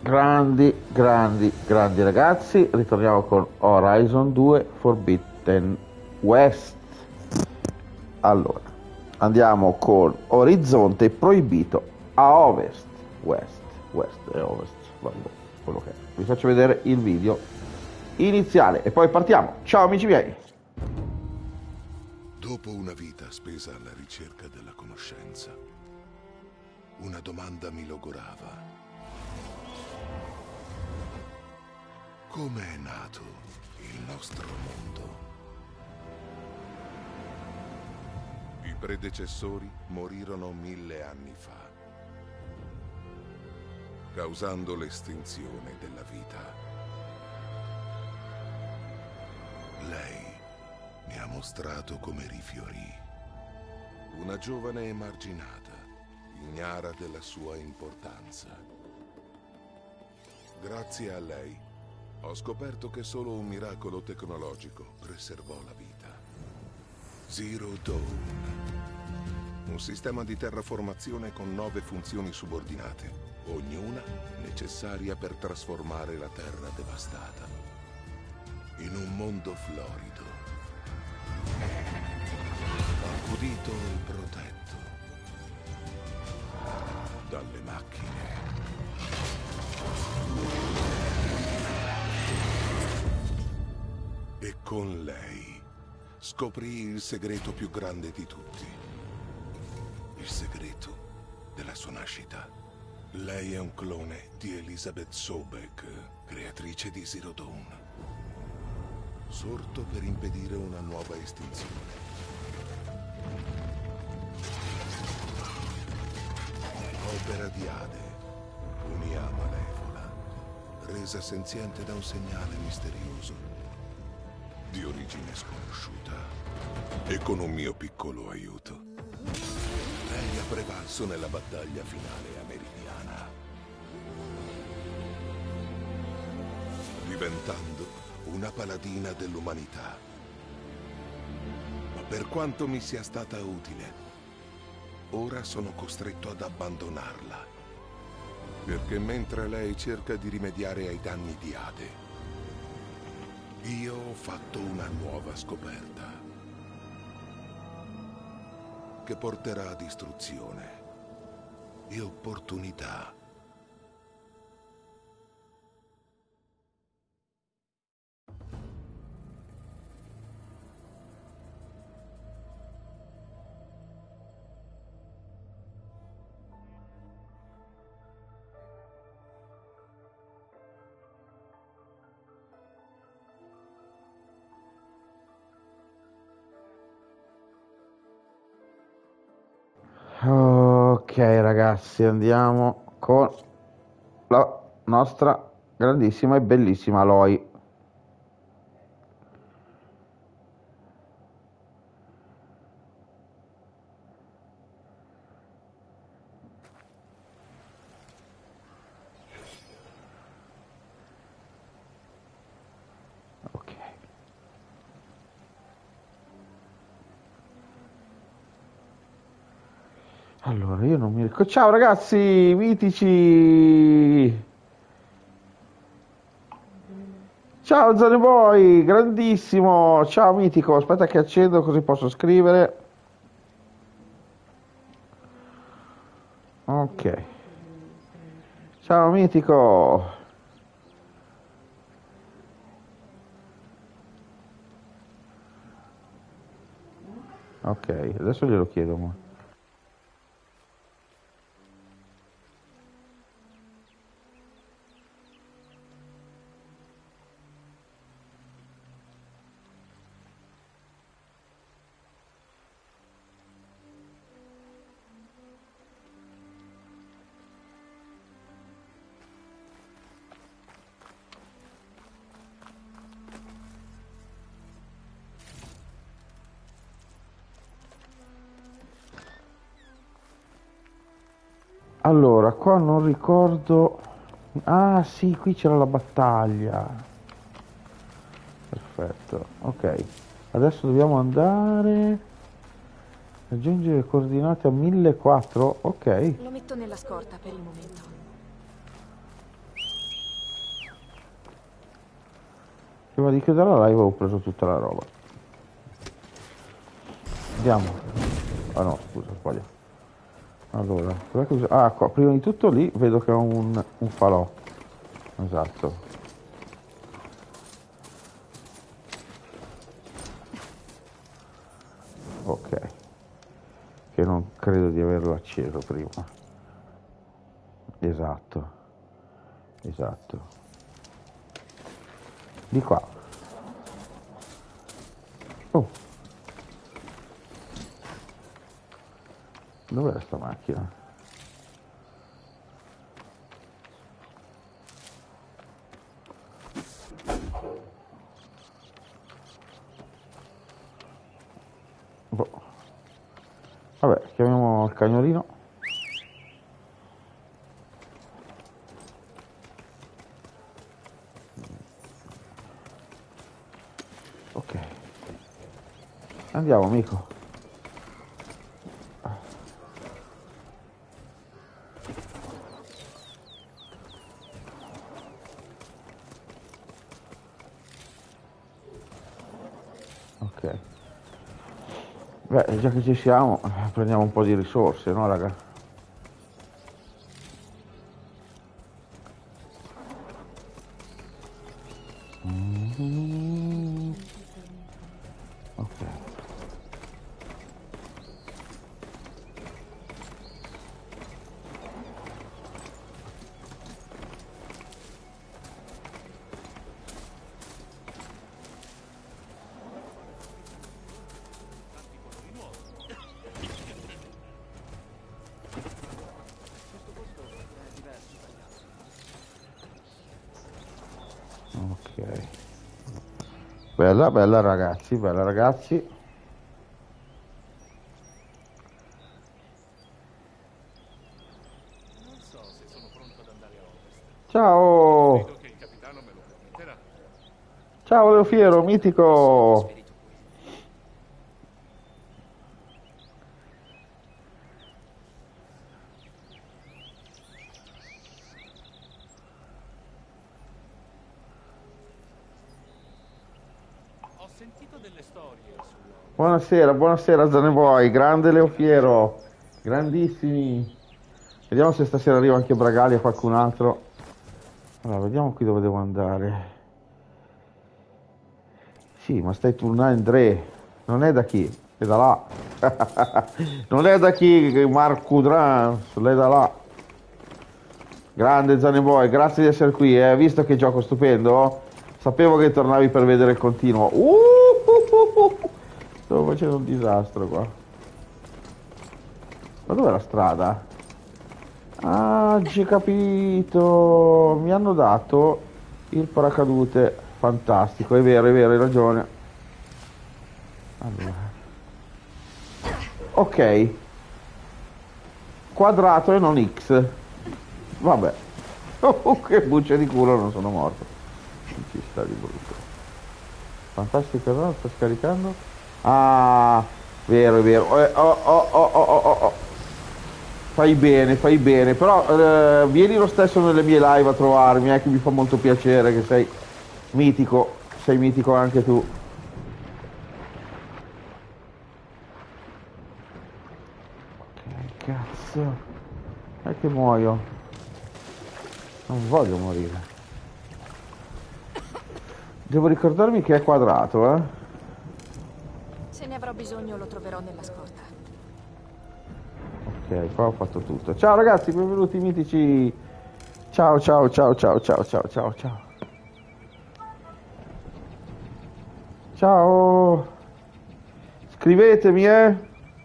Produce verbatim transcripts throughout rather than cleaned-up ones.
Grandi, grandi, grandi ragazzi, ritorniamo con Horizon due Forbidden West. Allora, andiamo con Orizzonte Proibito a Ovest. West, West e Ovest, vabbè, quello che è. Vi faccio vedere il video iniziale e poi partiamo. Ciao amici miei. Dopo una vita spesa alla ricerca della conoscenza, una domanda mi logorava. Come è nato il nostro mondo? I predecessori morirono mille anni fa, causando l'estinzione della vita. Lei mi ha mostrato come rifiorì. Una giovane emarginata, ignara della sua importanza. Grazie a lei, ho scoperto che solo un miracolo tecnologico preservò la vita. Zero Dawn. Un sistema di terraformazione con nove funzioni subordinate, ognuna necessaria per trasformare la terra devastata in un mondo florido, accudito e protetto dalle macchine. E con lei scoprì il segreto più grande di tutti. Il segreto della sua nascita. Lei è un clone di Elizabeth Sobek, creatrice di Zero Dawn. Sorto per impedire una nuova estinzione. Opera di Ade, un'I A malevola, resa senziente da un segnale misterioso di origine sconosciuta e con un mio piccolo aiuto. Lei ha prevalso nella battaglia finale americana, diventando una paladina dell'umanità. Ma per quanto mi sia stata utile, ora sono costretto ad abbandonarla, perché mentre lei cerca di rimediare ai danni di Ade, io ho fatto una nuova scoperta che porterà a distruzione e opportunità. Ok ragazzi, andiamo con la nostra grandissima e bellissima Aloy. Ok. Allora, io non mi ricordo. Ciao ragazzi, mitici! Ciao Zaneboy, grandissimo! Ciao mitico, aspetta che accendo così posso scrivere. Ok. Ciao mitico! Ok, adesso glielo chiedo. Ma... Allora, qua non ricordo... Ah sì, qui c'era la battaglia. Perfetto, ok. Adesso dobbiamo andare... Aggiungere le coordinate a millequattrocento, ok. Lo metto nella scorta per il momento. Prima di chiudere la live ho preso tutta la roba. Andiamo. Ah no, scusa, sbaglio. Allora, cos'è che... ah, qua, prima di tutto lì vedo che ho un, un falò. Esatto. Ok. Che non credo di averlo acceso prima. Esatto. Esatto. Di qua. Oh. Dov'è sta macchina? Boh. Vabbè, chiamiamo il cagnolino. Ok. Andiamo, amico. Ok. Beh, già che ci siamo, prendiamo un po' di risorse, no, raga? Mm-hmm. Ok. Ok. Bella, bella ragazzi, bella ragazzi. Non so se sono pronto ad andare a ovest. Ciao! Credo che il capitano me lo permetterà. Ciao Leo Fiero, mitico! Ho sentito delle storie sulla... Buonasera, buonasera Zaneboy, grande Leo Fiero, grandissimi. Vediamo se stasera arriva anche Bragali o qualcun altro. Allora, vediamo qui dove devo andare. Sì, ma stai tornando André, non è da chi? È da là. Non è da chi, Marco Drans, è da là. Grande Zaneboy, grazie di essere qui, eh. Visto che gioco stupendo? Sapevo che tornavi per vedere il continuo. Uh, uh, uh, uh. Stavo facendo un disastro qua. Ma dov'è la strada? Ah, ci ho capito. Mi hanno dato il paracadute. Fantastico, è vero, è vero, hai ragione. Allora. Ok. Quadrato e non X. Vabbè. Oh, che buccia di culo, non sono morto. Non ci sta di brutto. Fantastico, no? Sta scaricando? Ah, vero, è vero. Eh, oh, oh, oh, oh, oh, oh. Fai bene, fai bene. Però eh, vieni lo stesso nelle mie live a trovarmi, eh, che mi fa molto piacere che sei mitico. Sei mitico anche tu. Che cazzo. È che muoio. Non voglio morire. Devo ricordarmi che è quadrato, eh. Se ne avrò bisogno lo troverò nella scorta. Ok, qua ho fatto tutto. Ciao ragazzi, benvenuti mitici. Ciao, ciao, ciao, ciao, ciao, ciao, ciao, ciao. Ciao. Scrivetemi, eh.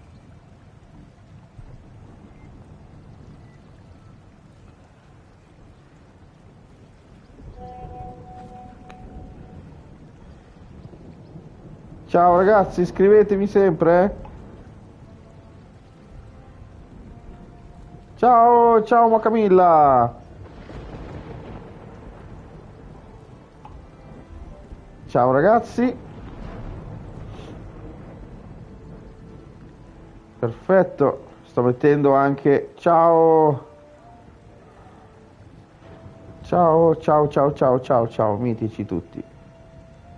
Ciao ragazzi, scrivetemi sempre, eh. Ciao, ciao ma Camilla. Ciao ragazzi. Perfetto, sto mettendo anche ciao. Ciao, ciao, ciao, ciao, ciao, ciao, mitici tutti.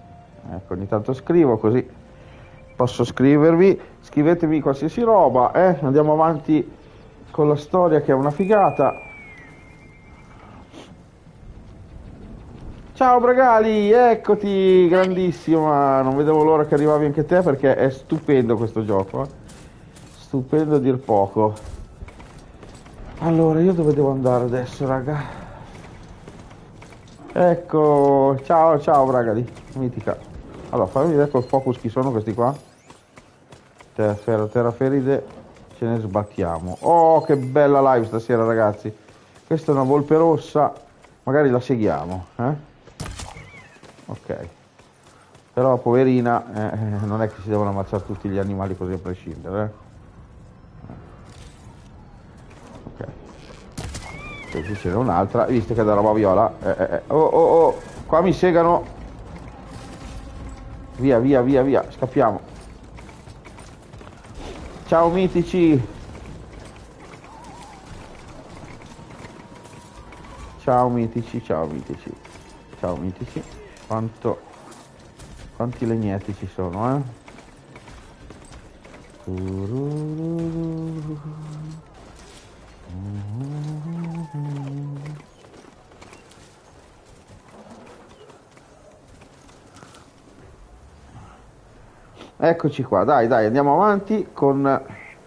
Ecco, ogni tanto scrivo così posso scrivervi. Scrivetemi qualsiasi roba, eh? Andiamo avanti con la storia che è una figata. Ciao Bragali, eccoti, grandissima. Non vedevo l'ora che arrivavi anche te perché è stupendo questo gioco, eh? Stupendo a dir poco. Allora, io dove devo andare adesso, raga? Ecco, ciao, ciao Bragali, mitica. Allora, fammi vedere col focus chi sono questi qua. Terra, terraferide, ce ne sbattiamo. Oh, che bella live stasera, ragazzi. Questa è una volpe rossa, magari la seguiamo, eh? Ok. Però, poverina, eh, non è che si devono ammazzare tutti gli animali così a prescindere, eh? Ok. Qui c'era un'altra, visto che è da roba viola. Eh, eh, eh. Oh, oh, oh, qua mi segano. Via, via, via, via, scappiamo. Ciao mitici. Ciao mitici, ciao mitici. Ciao mitici. Quanto... Quanti legnetti ci sono, eh? Eccoci qua, dai, dai, andiamo avanti con...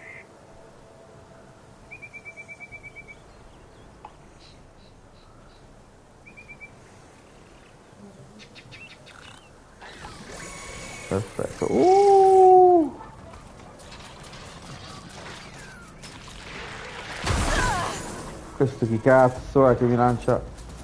Perfetto. Uh! Questo chi cazzo è che mi lancia?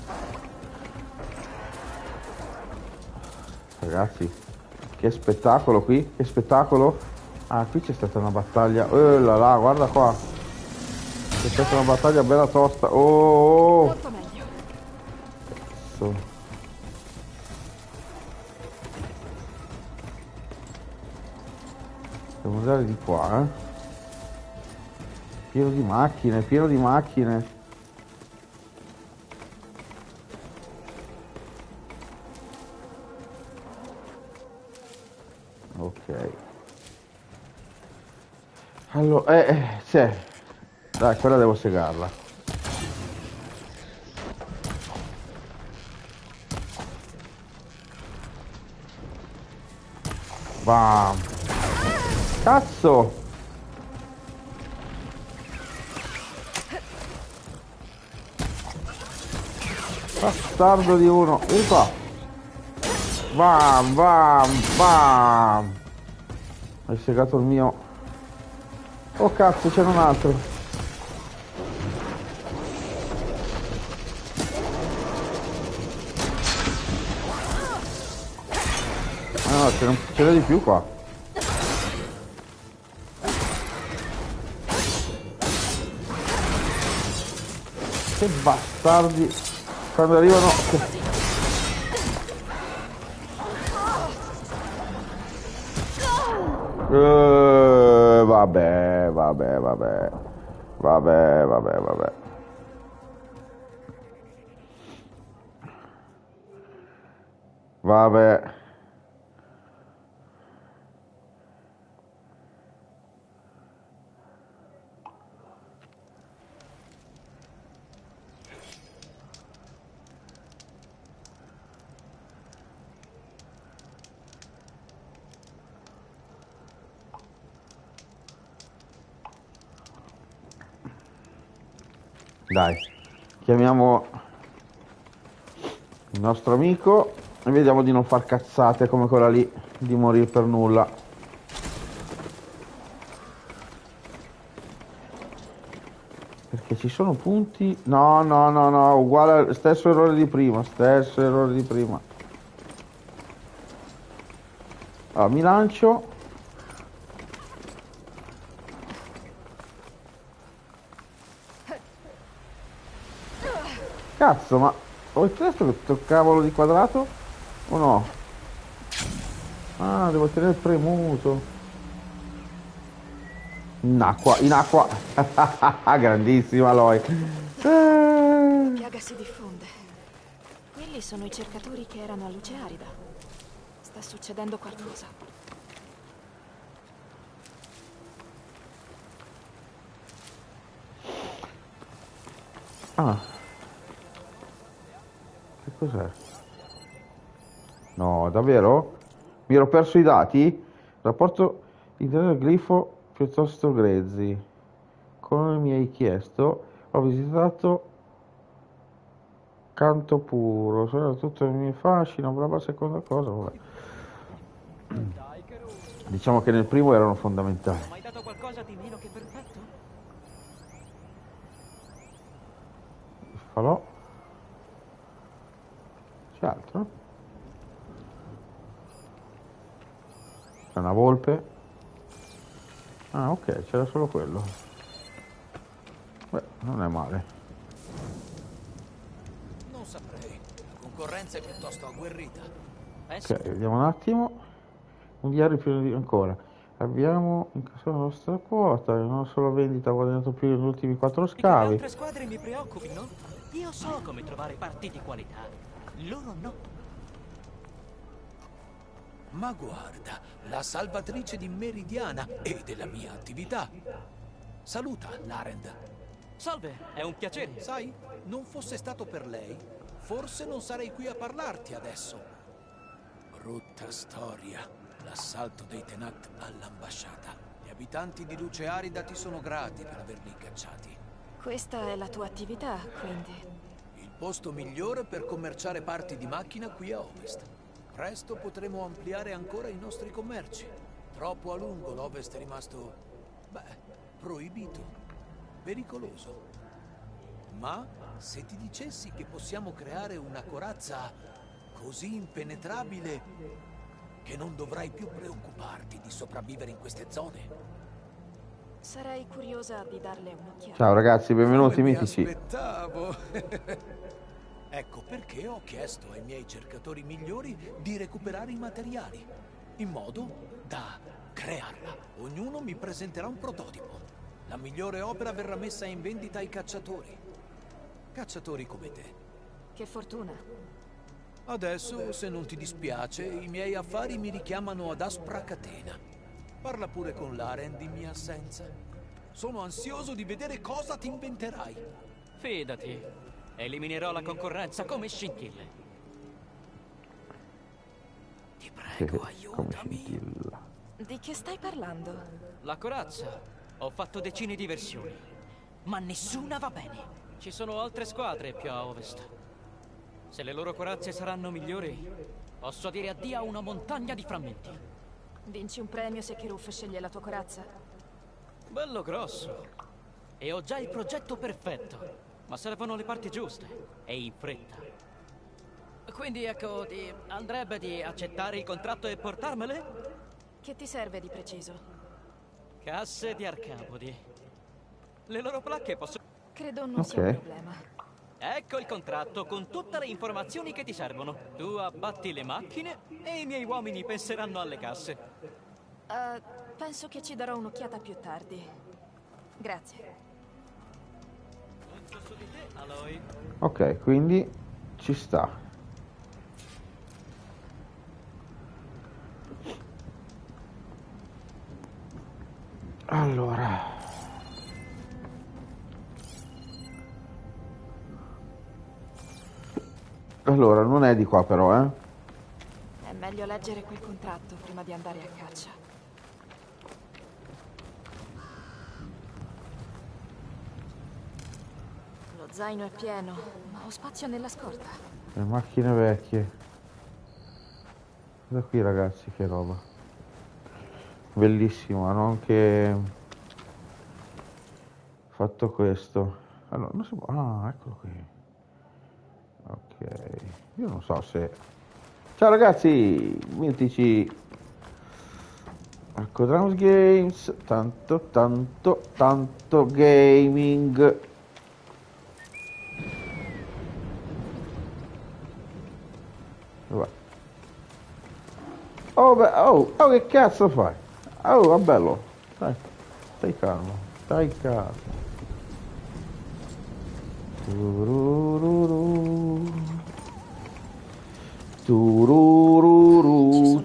Ragazzi, che spettacolo qui, che spettacolo. Ah, qui c'è stata una battaglia. Oh là là, guarda qua. C'è stata una battaglia bella tosta. Oh, oh. Molto meglio. Cazzo. Devo andare di qua, eh. Pieno di macchine, pieno di macchine. Ok. Allora, eh, eh, c'è. Dai, quella devo segarla. Bam. Cazzo! Bastardo di uno. Vieni qua. Bam, bam, bam. Hai segato il mio. Oh cazzo, c'era un altro. Ah no, ce n'è ce n'è di più qua. Che bastardi. Quando arrivano... Uh, vabbè, vabbè, vabbè. Vabbè, vabbè, vabbè. Vabbè. Dai, chiamiamo il nostro amico e vediamo di non far cazzate come quella lì, di morire per nulla. Perché ci sono punti... No, no, no, no, uguale, stesso errore di prima, stesso errore di prima. Allora, mi lancio... Cazzo, ma ho chiesto questo cavolo di quadrato o no? Ah, devo tenere premuto. In acqua, in acqua. Grandissima Aloy. La piaga si diffonde. Quelli sono i cercatori che erano a luce arida. Sta succedendo qualcosa. Ah. Che cos'è? No, davvero? Mi ero perso i dati? Rapporto interno glifo piuttosto grezzi. Come mi hai chiesto, ho visitato Canto Puro, sono tutto il mio fascino, bla bla, seconda cosa, vabbè. Diciamo che nel primo erano fondamentali. Ho mai dato qualcosa di meno che perfetto? Falò. C'è altro? C'è una volpe? Ah, ok, c'era solo quello. Beh, non è male. Non saprei. La concorrenza è piuttosto agguerrita. Penso Ok, vediamo un attimo. Un diario pieno di ancora. Abbiamo incassato la nostra quota, non solo vendita ha guadagnato più negli ultimi quattro che le scavi. altre squadre mi preoccupino. Io so come trovare parti di qualità. Loro no. Ma guarda, la salvatrice di Meridiana e della mia attività. Saluta, Larend. Salve, è un piacere. Sai, non fosse stato per lei, forse non sarei qui a parlarti adesso. Brutta storia. L'assalto dei Tenat all'ambasciata. Gli abitanti di Luce Arida ti sono grati per averli cacciati. Questa è la tua attività, quindi. Il posto migliore per commerciare parti di macchina qui a ovest. Presto potremo ampliare ancora i nostri commerci. Troppo a lungo l'ovest è rimasto, beh, proibito, pericoloso. Ma se ti dicessi che possiamo creare una corazza così impenetrabile che non dovrai più preoccuparti di sopravvivere in queste zone. Sarei curiosa di darle un'occhiata. Ciao ragazzi, benvenuti Come mi mitici. aspettavo. Ecco perché ho chiesto ai miei cercatori migliori di recuperare i materiali, in modo da crearla. Ognuno mi presenterà un prototipo. La migliore opera verrà messa in vendita ai cacciatori. Cacciatori come te. Che fortuna. Adesso, se non ti dispiace, i miei affari mi richiamano ad aspra catena. Parla pure con Larend in mia assenza. Sono ansioso di vedere cosa ti inventerai. Fidati, eliminerò la concorrenza come scintille. Ti prego, Come aiutami. scintilla. Di che stai parlando? La corazza. Ho fatto decine di versioni, ma nessuna va bene. Ci sono altre squadre più a ovest. Se le loro corazze saranno migliori, posso dire addio a una montagna di frammenti. Vinci un premio se Kiruf sceglie la tua corazza? Bello grosso. E ho già il progetto perfetto, ma servono le parti giuste e in fretta. Quindi ecco, ti andrebbe di accettare il contratto e portarmele? Che ti serve di preciso? Casse di Arcapodi. Le loro placche possono... Credo non Ok. sia un problema. Ecco il contratto con tutte le informazioni che ti servono. Tu abbatti le macchine e i miei uomini penseranno alle casse. Uh, penso che ci darò un'occhiata più tardi. Grazie. Conto su di te, Aloy. Ok, quindi ci sta. Allora. Allora, non è di qua però, eh. È meglio leggere quel contratto prima di andare a caccia. Lo zaino è pieno, ma ho spazio nella scorta. Le macchine vecchie. Guarda qui ragazzi, che roba. Bellissimo, hanno anche fatto questo. Allora, non si può... Ah, eccolo qui. Ok, io non so se... Ciao ragazzi, mitici. Marco Drums Games, tanto, tanto, tanto gaming. Vai. Oh, beh, oh, oh, che cazzo fai? Oh, va bello. Dai, stai calmo, stai calmo. Turururu. Turururu,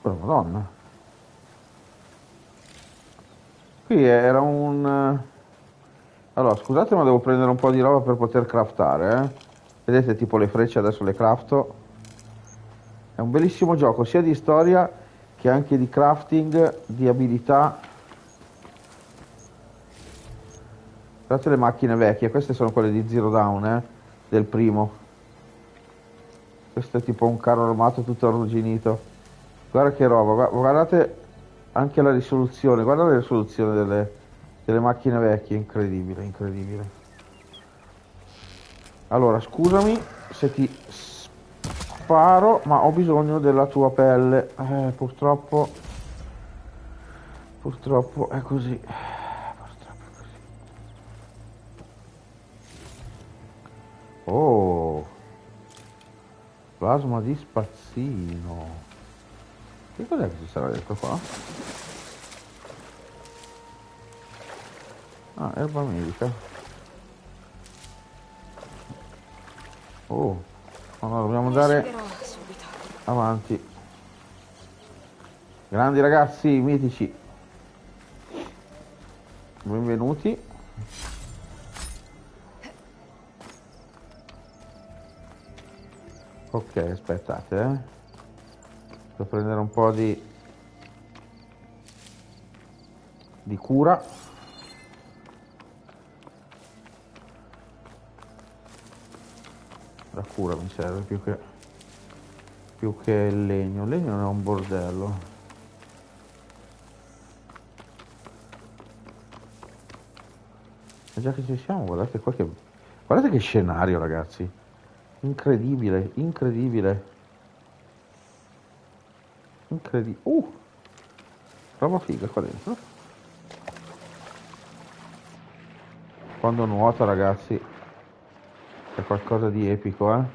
Oh, Madonna. Qui era un... Allora, scusate, ma devo prendere un po' di roba per poter craftare, eh. Vedete, tipo le frecce adesso le crafto. È un bellissimo gioco, sia di storia che anche di crafting, di abilità. Guardate le macchine vecchie, queste sono quelle di Zero Dawn, eh, del primo. Questo è tipo un carro armato tutto arrugginito. Guarda che roba, guardate anche la risoluzione, guarda la risoluzione delle, delle macchine vecchie, incredibile, incredibile. Allora, scusami se ti sparo, ma ho bisogno della tua pelle. Eh, purtroppo, purtroppo è così. Purtroppo è così. Oh, plasma di spazzino. Che cos'è che ci sarà dentro qua? Ah, erba medica. Oh, allora dobbiamo andare avanti. Grandi ragazzi, mitici. Benvenuti. Ok, aspettate, eh. Devo prendere un po' di di cura. La cura mi serve più che più che il legno. Il legno non è un bordello. E già che ci siamo, guardate qua che guardate che scenario, ragazzi. Incredibile, incredibile. Incredibile. Uh! Roba figa qua dentro. Quando nuota, ragazzi, è qualcosa di epico, eh.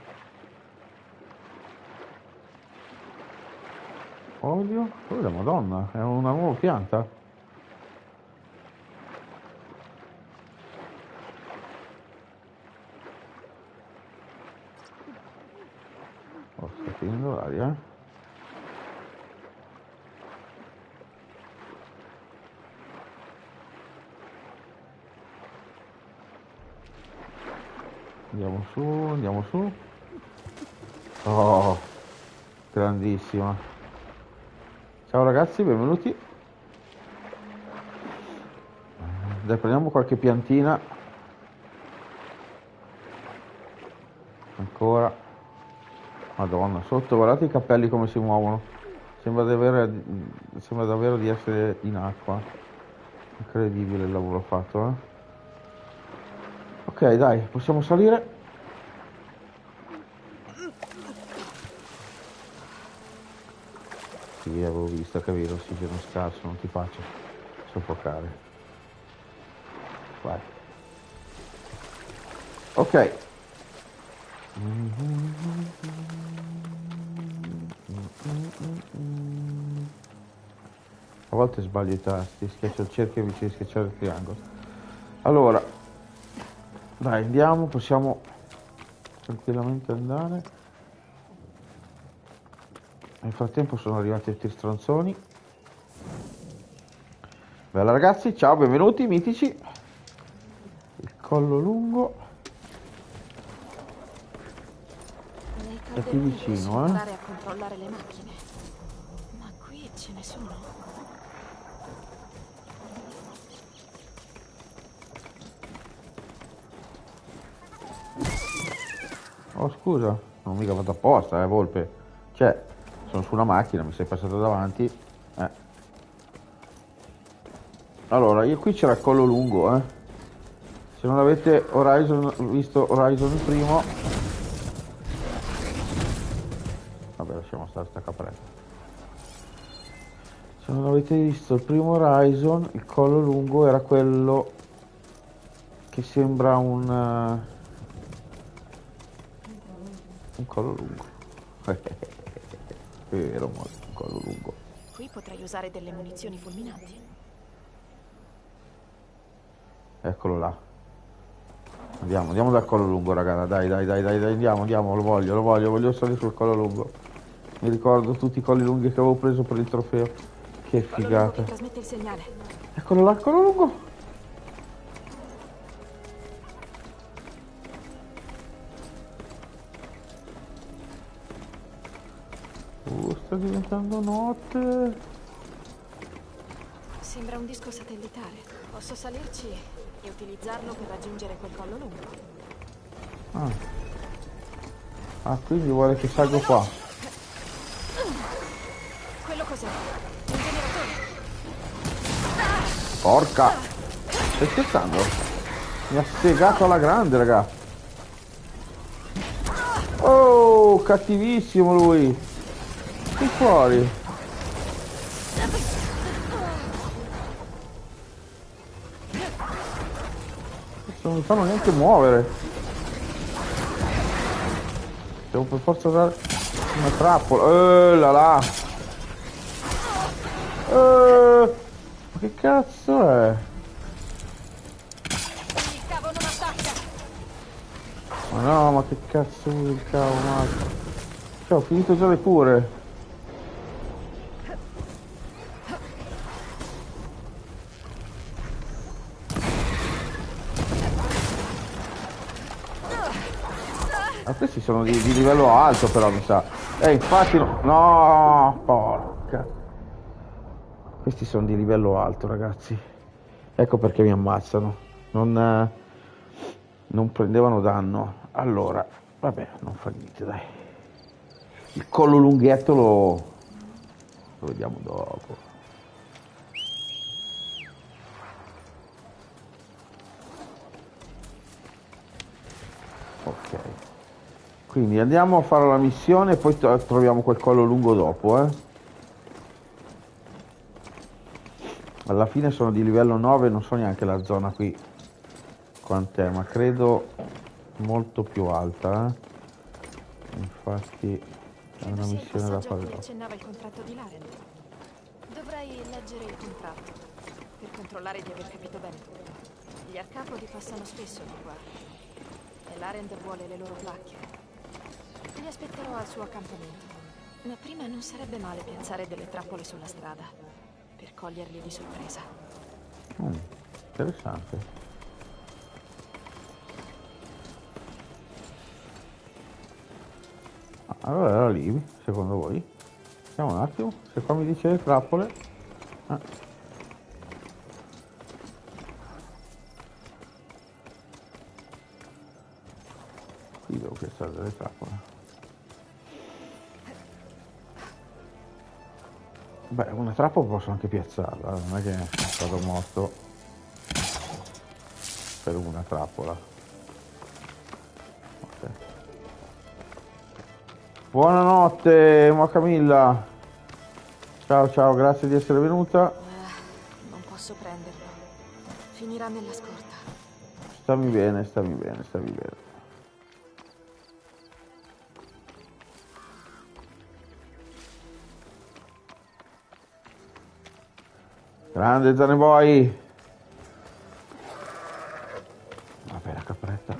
Olio? Oh, la Madonna, è una nuova pianta. Oh, sta finendo l'aria, eh. Andiamo su, andiamo su. Oh, grandissima. Ciao ragazzi, benvenuti. Dai, prendiamo qualche piantina. Ancora. Madonna, sotto, guardate i capelli come si muovono. Sembra davvero, sembra davvero di essere in acqua. Incredibile il lavoro fatto, eh. Ok, dai, possiamo salire. Sì, avevo visto che avevi l'ossigeno scarso, non ti faccio soffocare. Vai. Ok. A volte sbaglio i tasti, schiaccio il cerchio invece di schiacciare il triangolo. Allora, dai, andiamo, possiamo tranquillamente andare. Nel frattempo sono arrivati tutti stronzoni. Bella ragazzi, ciao, benvenuti, mitici. Il collo lungo. È più vicino, eh. A controllare le macchine. Ma qui ce ne sono. Oh scusa, non mica fatto apposta, eh, Volpe. Cioè, sono su una macchina, mi sei passato davanti. Eh. Allora, io qui c'era il collo lungo, eh. Se non avete Horizon, visto Horizon il primo. Vabbè, lasciamo stare sta capretta. Se non avete visto il primo Horizon, il collo lungo era quello che sembra un... Uh, un collo lungo. Vero, molto un collo lungo. Qui potrei usare delle munizioni fulminanti. Eccolo là. Andiamo, andiamo dal collo lungo, ragazzi. Dai, dai, dai, dai, dai, andiamo, andiamo, lo voglio, lo voglio, voglio salire sul collo lungo. Mi ricordo tutti i colli lunghi che avevo preso per il trofeo. Che figata. Trasmette il segnale. Eccolo là, il collo lungo. Uh, sta diventando notte. Sembra un disco satellitare. Posso salirci e utilizzarlo per raggiungere quel collo lungo. Ah, ah quindi vuole che salgo qua. Quello cos'è? Un generatore. Porca! Stai scherzando? Mi ha spiegato alla grande, raga. Oh, cattivissimo lui. Qui fuori. Non mi fanno neanche muovere. Devo per forza dare una trappola. Eh, là là. Eh, ma che cazzo è? Il cavo non attacca. Ma no, ma che cazzo vuoi il cavo, ma... Cioè, ho finito già le cure. Ma questi sono di, di livello alto però mi sa. Eh infatti no, no, porca. Questi sono di livello alto ragazzi. Ecco perché mi ammazzano. Non, eh, non prendevano danno. Allora, vabbè, non fa niente dai. Il collo lunghetto lo, lo vediamo dopo. Ok. Quindi andiamo a fare la missione e poi troviamo quel collo lungo dopo, eh. Alla fine sono di livello nove, non so neanche la zona qui quant'è, ma credo molto più alta, eh. Infatti è una missione da fare dopo. Accennava il contratto di Laren. Dovrei leggere il contratto per controllare di aver capito bene tutto. Gli arcapodi passano spesso di qua e Laren vuole le loro placche. Li aspetterò al suo accampamento. Ma prima non sarebbe male piazzare delle trappole sulla strada per coglierli di sorpresa. Mm, interessante. Allora era lì, secondo voi? Vediamo un attimo, se qua mi dice le trappole. Ah. Qui devo piazzare delle trappole. Beh, una trappola posso anche piazzarla, non è che sono stato morto per una trappola. Ok. Buonanotte, Moa Camilla. Ciao ciao, grazie di essere venuta. Uh, non posso prenderlo. Finirà nella scorta. Stammi bene, stammi bene, stammi bene. Grande Zaneboy. Vabbè, la capretta.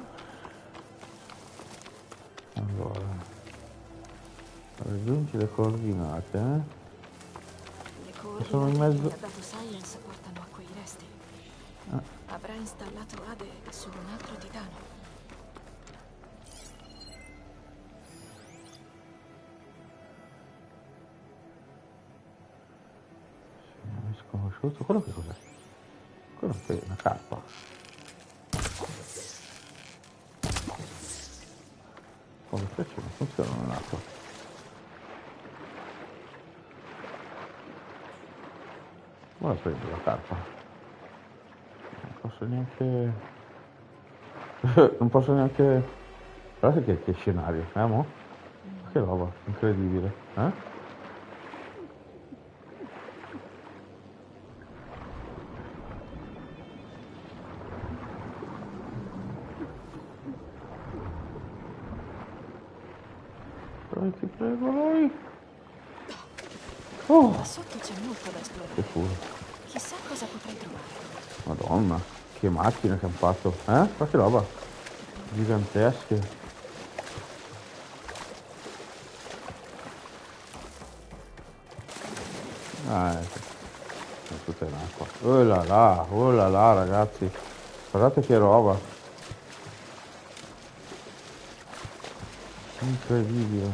Allora, raggiungi le coordinate, eh? Le coordinate sono in mezzo. che ha dato Science portano a quei resti. Ah. Avrà installato Ade su un altro titano. Sconosciuto, quello che cos'è? Quello che è una carpa. Come specie non funziona nell'acqua. Ora prendo la carpa. Non posso neanche. Non posso neanche. Guardate che, che scenario, eh mo? Che roba, incredibile, eh? Ti prego, lui. Oh. Là sotto c'è molto da esplorare. Che culo. Chissà cosa potrei trovare. Madonna, che macchine che hanno fatto, eh? Ma che roba. Gigantesche. Ah, ecco. È tutta in acqua. Oh là là, oh là là, ragazzi. Guardate che roba. Incredibile.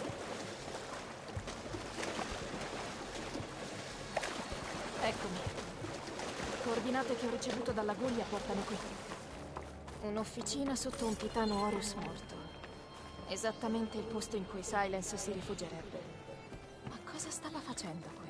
Eccomi. Le coordinate che ho ricevuto dalla Guglia portano qui. Un'officina sotto un titano Horus morto. Esattamente il posto in cui Silence si rifugierebbe. Ma cosa stava facendo qui?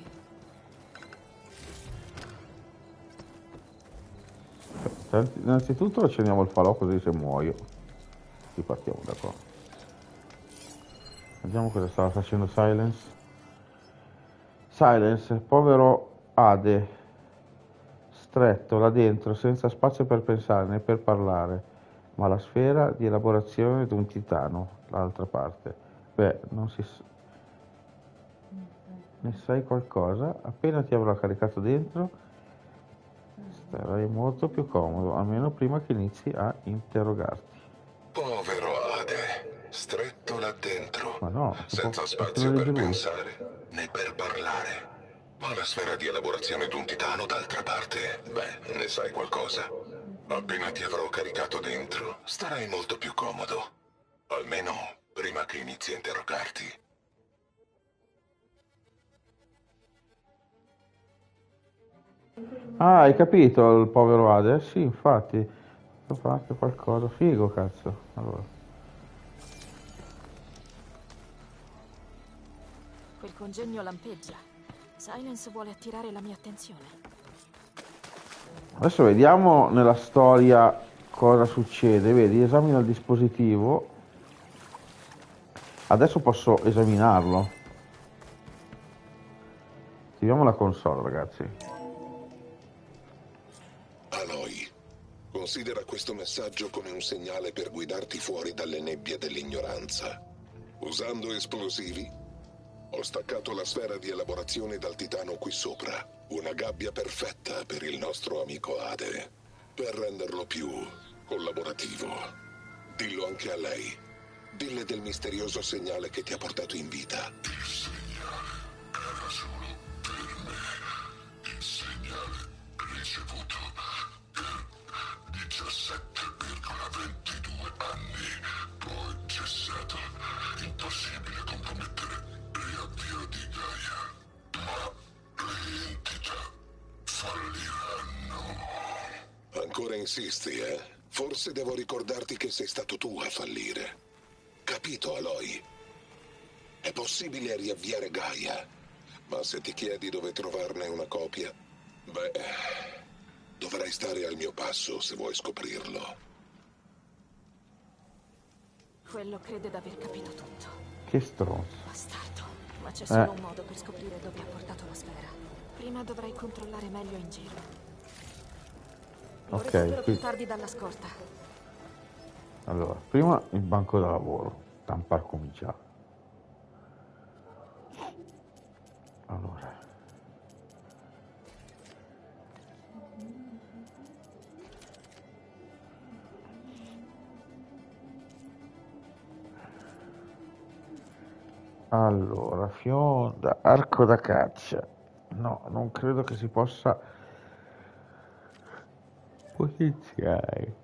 Innanzitutto accendiamo il falò così se muoio ripartiamo da qua. Vediamo cosa stava facendo Silence. Silence, povero Ade, stretto là dentro senza spazio per pensare né per parlare, ma la sfera di elaborazione di un titano, l'altra parte. Beh, non si sa. Ne sai qualcosa? Appena ti avrò caricato dentro sarai molto più comodo, almeno prima che inizi a interrogarti. Povero Ade, stretto là dentro, Ma no, senza può, spazio per pensare né per parlare. Ma la sfera di elaborazione di un titano, d'altra parte, beh, ne sai qualcosa. Appena ti avrò caricato dentro, starai molto più comodo. Almeno prima che inizi a interrogarti. Ah, hai capito il povero Ade? Eh, sì, infatti. Ho fatto qualcosa. Figo, cazzo. Allora. Quel congegno lampeggia. Silence vuole attirare la mia attenzione. Adesso vediamo nella storia cosa succede. Vedi, esamina il dispositivo. Adesso posso esaminarlo. Attiviamo la console, ragazzi. Aloy, considera questo messaggio come un segnale per guidarti fuori dalle nebbie dell'ignoranza. Usando esplosivi, ho staccato la sfera di elaborazione dal titano qui sopra. Una gabbia perfetta per il nostro amico Ade. Per renderlo più collaborativo. Dillo anche a lei. Dille del misterioso segnale che ti ha portato in vita. Il segnale era solo per me. Il segnale ricevuto per diciassette virgola ventidue anni. Poi cessato. Impossibile compromettere riavvio di Gaia. Ma le entità falliranno. Ancora insisti, eh? Forse devo ricordarti che sei stato tu a fallire. Capito, Aloy? È possibile riavviare Gaia, ma se ti chiedi dove trovarne una copia, beh, dovrai stare al mio passo se vuoi scoprirlo. Quello crede d'aver capito tutto. Che stronzo. Bastardo. Ma c'è solo Eh. un modo per scoprire dove ha portato la sfera. Prima dovrai controllare meglio in giro. Lo Ok, recupero qui- più tardi dalla scorta. Allora, prima il banco da lavoro. Tampar cominciare. Allora. Allora, fionda, arco da caccia. No, non credo che si possa potenziare.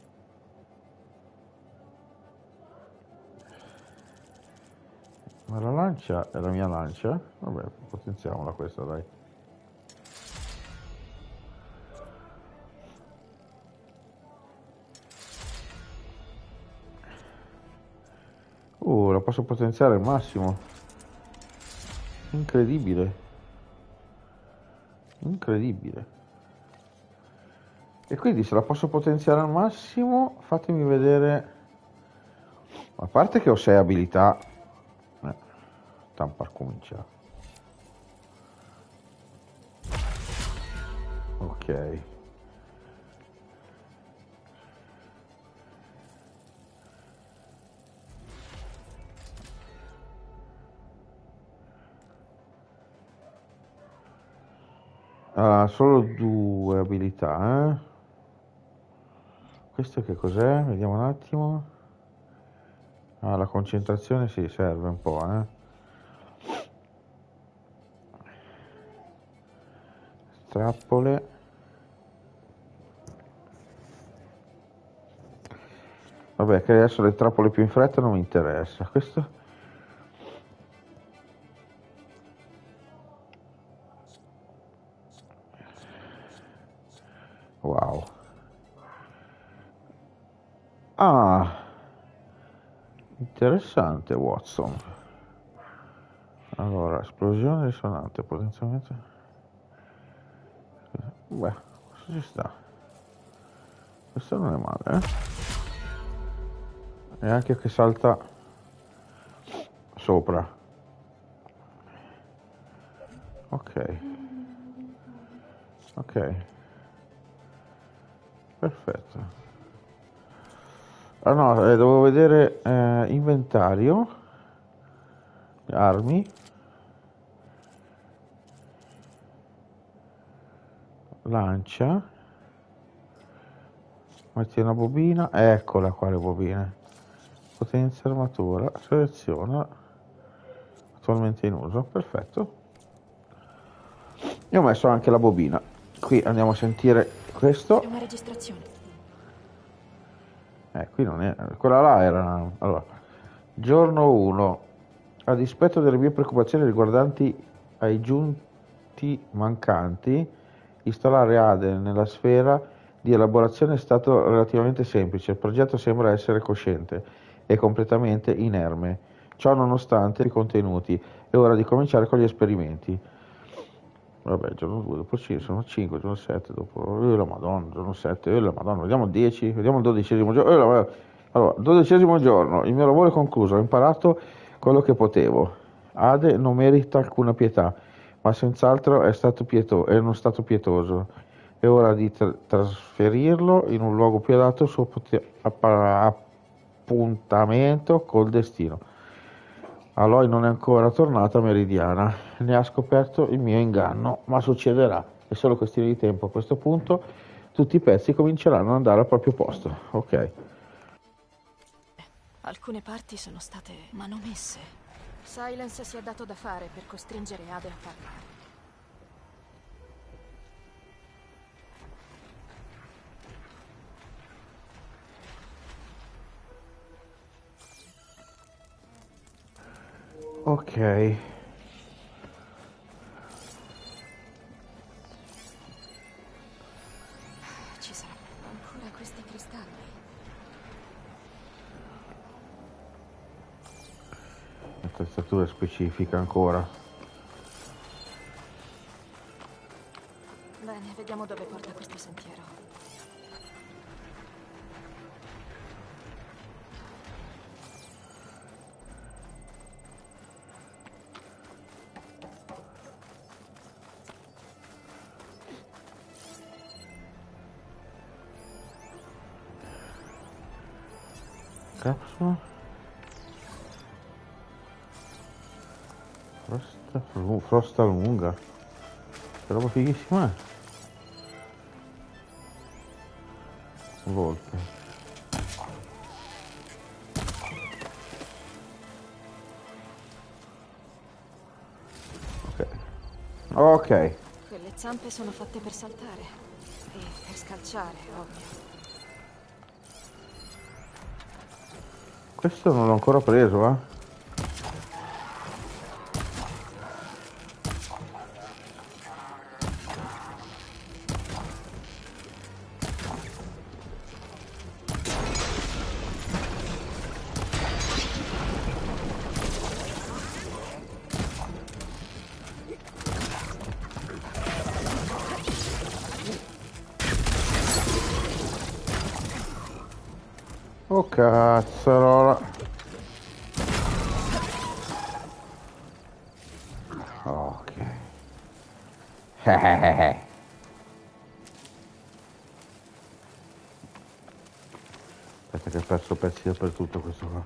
Ma la lancia è la mia lancia? Vabbè, potenziamola questa, dai. Uh, la posso potenziare al massimo. Incredibile. Incredibile. E quindi se la posso potenziare al massimo, fatemi vedere. A parte che ho sei abilità. Eh, tampar cominciare. Ok. Ah, solo due abilità, eh? Questo che cos'è? Vediamo un attimo. Ah, la concentrazione sì, serve un po', eh? trappole. Vabbè, che adesso le trappole più in fretta non mi interessa. Questo... Wow. Ah, interessante, Watson. Allora, esplosione risonante, potenzialmente. Beh, questo ci sta. Questo non è male, eh? E anche che salta sopra. Ok. Ok. Perfetto. Ah no, eh, devo vedere eh, inventario, armi, lancia, metti una bobina, eccola qua le bobine, potenzia armatura, seleziona, attualmente in uso, perfetto. Io ho messo anche la bobina, qui andiamo a sentire questo. È una registrazione. Eh, qui non è, quella là era, allora, giorno uno, a dispetto delle mie preoccupazioni riguardanti ai giunti mancanti, installare A D E nella sfera di elaborazione è stato relativamente semplice, il progetto sembra essere cosciente e completamente inerme, ciò nonostante i contenuti, è ora di cominciare con gli esperimenti. Vabbè, giorno due, dopo cinque, sono cinque, giorno sette, dopo, eh la madonna, giorno sette, eh la madonna, vediamo il dieci, vediamo il dodicesimo giorno, eh, la, allora, dodicesimo giorno, il mio lavoro è concluso, ho imparato quello che potevo. A D E non merita alcuna pietà, ma senz'altro è stato pieto, è uno stato pietoso. È ora di tra- trasferirlo in un luogo più adatto al suo pote- appa- appuntamento col destino. Aloy non è ancora tornata a Meridiana, ne ha scoperto il mio inganno, ma succederà, è solo questione di tempo. A questo punto tutti i pezzi cominceranno ad andare al proprio posto. Ok. Alcune parti sono state manomesse. Silence si è dato da fare per costringere Ade a parlare. Ok. Ci saranno ancora questi cristalli. Attrezzatura specifica ancora. Bene, vediamo dove porta questo sentiero. Capsula. Frosta, fru- frosta lunga. Che roba fighissima è. Volpe. Ok. Ok. Quelle zampe sono fatte per saltare. E per scalciare, ovvio. Questo non l'ho ancora preso, eh. Oh cazzarola. Ok. Aspetta che ho perso pezzi dappertutto questo qua.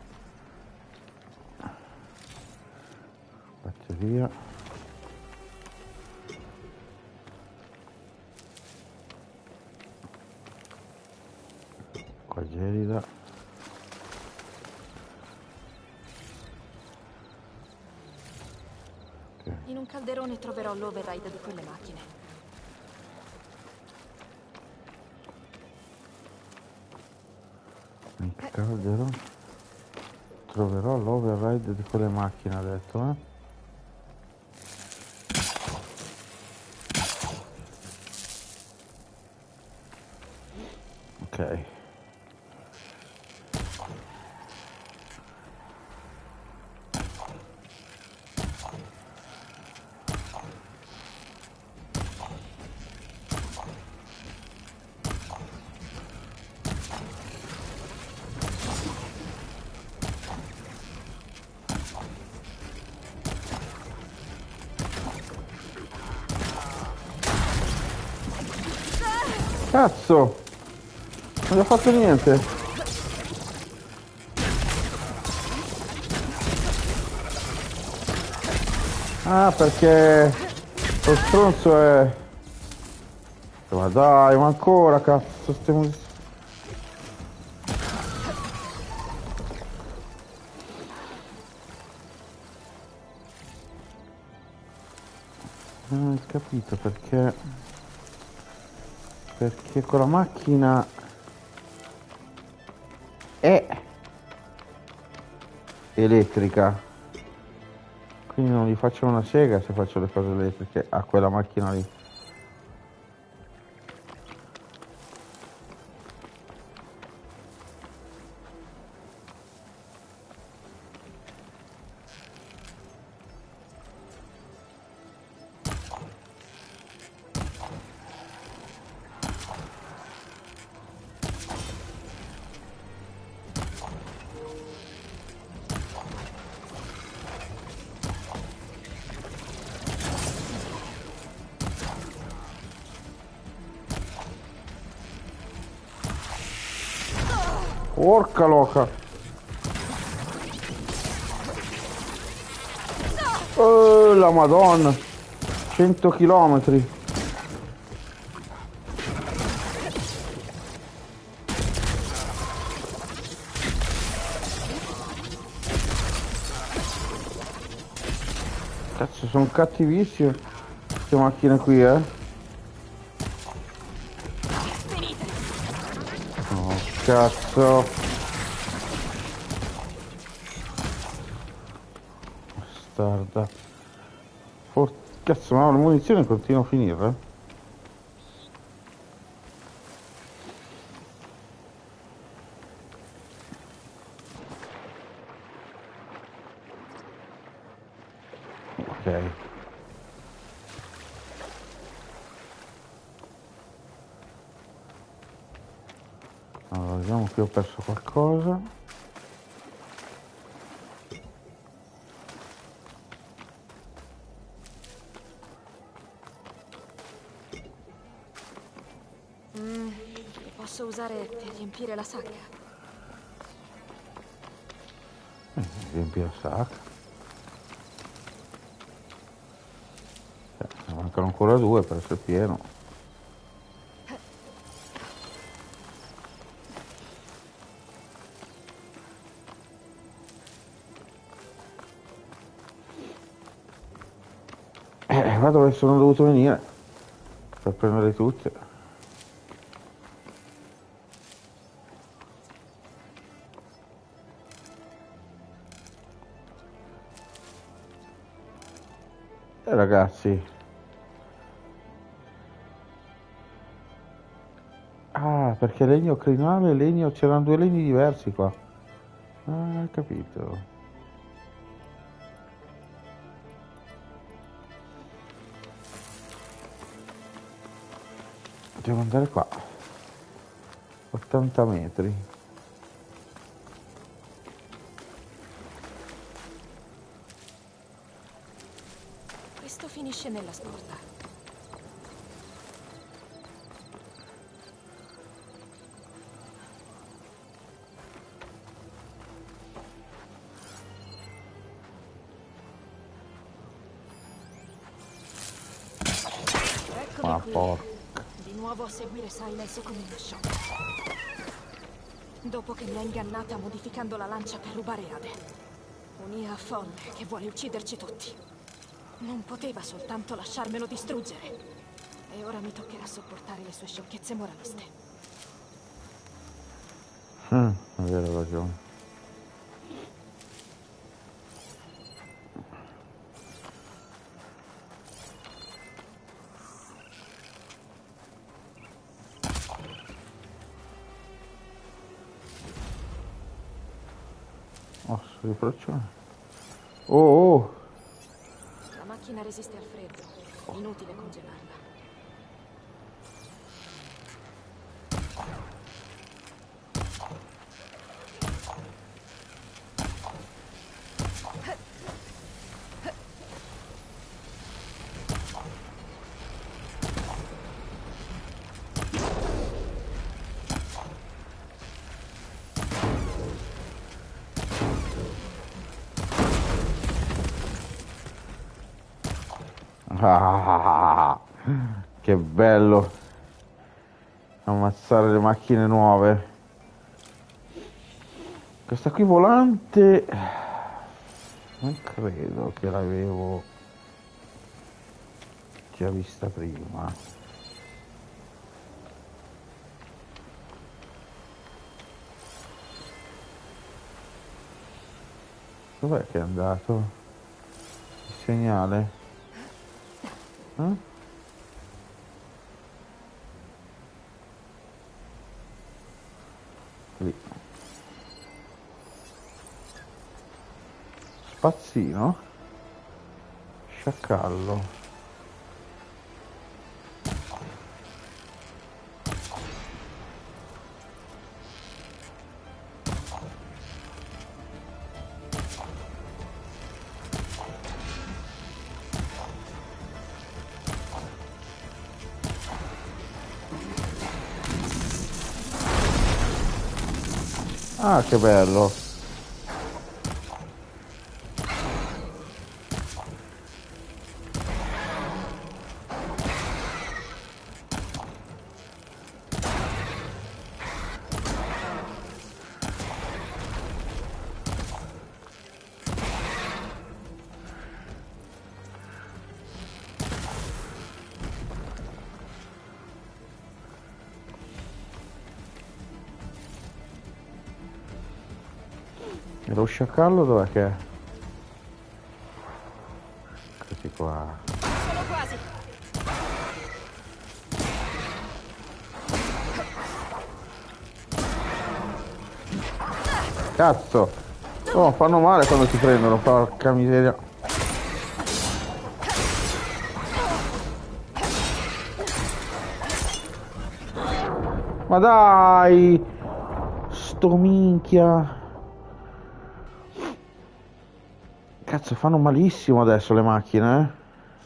Batteria. Qua gelida. In un calderone troverò l'override di quelle macchine. Calderò. Troverò l'override di quelle macchine, ha detto, eh? Ok. Cazzo! Non gli ho fatto niente. Ah, perché lo stronzo è... Ma dai, ma ancora, cazzo, stiamo... Non ho capito perché... Perché quella macchina è elettrica, quindi non gli faccio una sega se faccio le cose elettriche a quella macchina lì. Porca loca! Oh, la madonna! cento chilometri! Cazzo, sono cattivissime queste macchine qui, eh! Oh, cazzo! Bastarda. For... Cazzo, ma la munizione continua a finire, eh? Ok. Allora, vediamo che ho perso qualcosa. Mm, li posso usare per riempire la sacca. Eh, riempi la sacca. Eh, ne mancano ancora due per essere pieno. Eh, qua dove sono dovuto venire per prendere tutte. Eh, ragazzi. Ah, perché legno crinale e legno... C'erano due legni diversi qua. Ah, hai capito. Devo andare qua. ottanta metri. Questo finisce nella sporta. Eccomi Ma qui. porca. Di nuovo a seguire Silence come una sciocca. Dopo che mi ha ingannata modificando la lancia per rubare Ade. Un'I A folle che vuole ucciderci tutti. Non poteva soltanto lasciarmelo distruggere. E ora mi toccherà sopportare le sue sciocchezze moraliste. Mm, è vero, ragione. Osso di procione. Oh, oh! La macchina resiste al freddo. Inutile congelarla. Ah, che bello ammazzare le macchine nuove. Questa qui volante non credo che l'avevo già vista prima. Dov'è che è andato il segnale? Eh? Lì. Spazzino. Sciacallo. Ah, che bello. E lo sciacallo dov'è che è? Eccoti qua. Sono quasi. Cazzo! Oh, fanno male quando ti prendono, porca miseria. Ma dai! Sto minchia! Cazzo, fanno malissimo adesso le macchine, eh?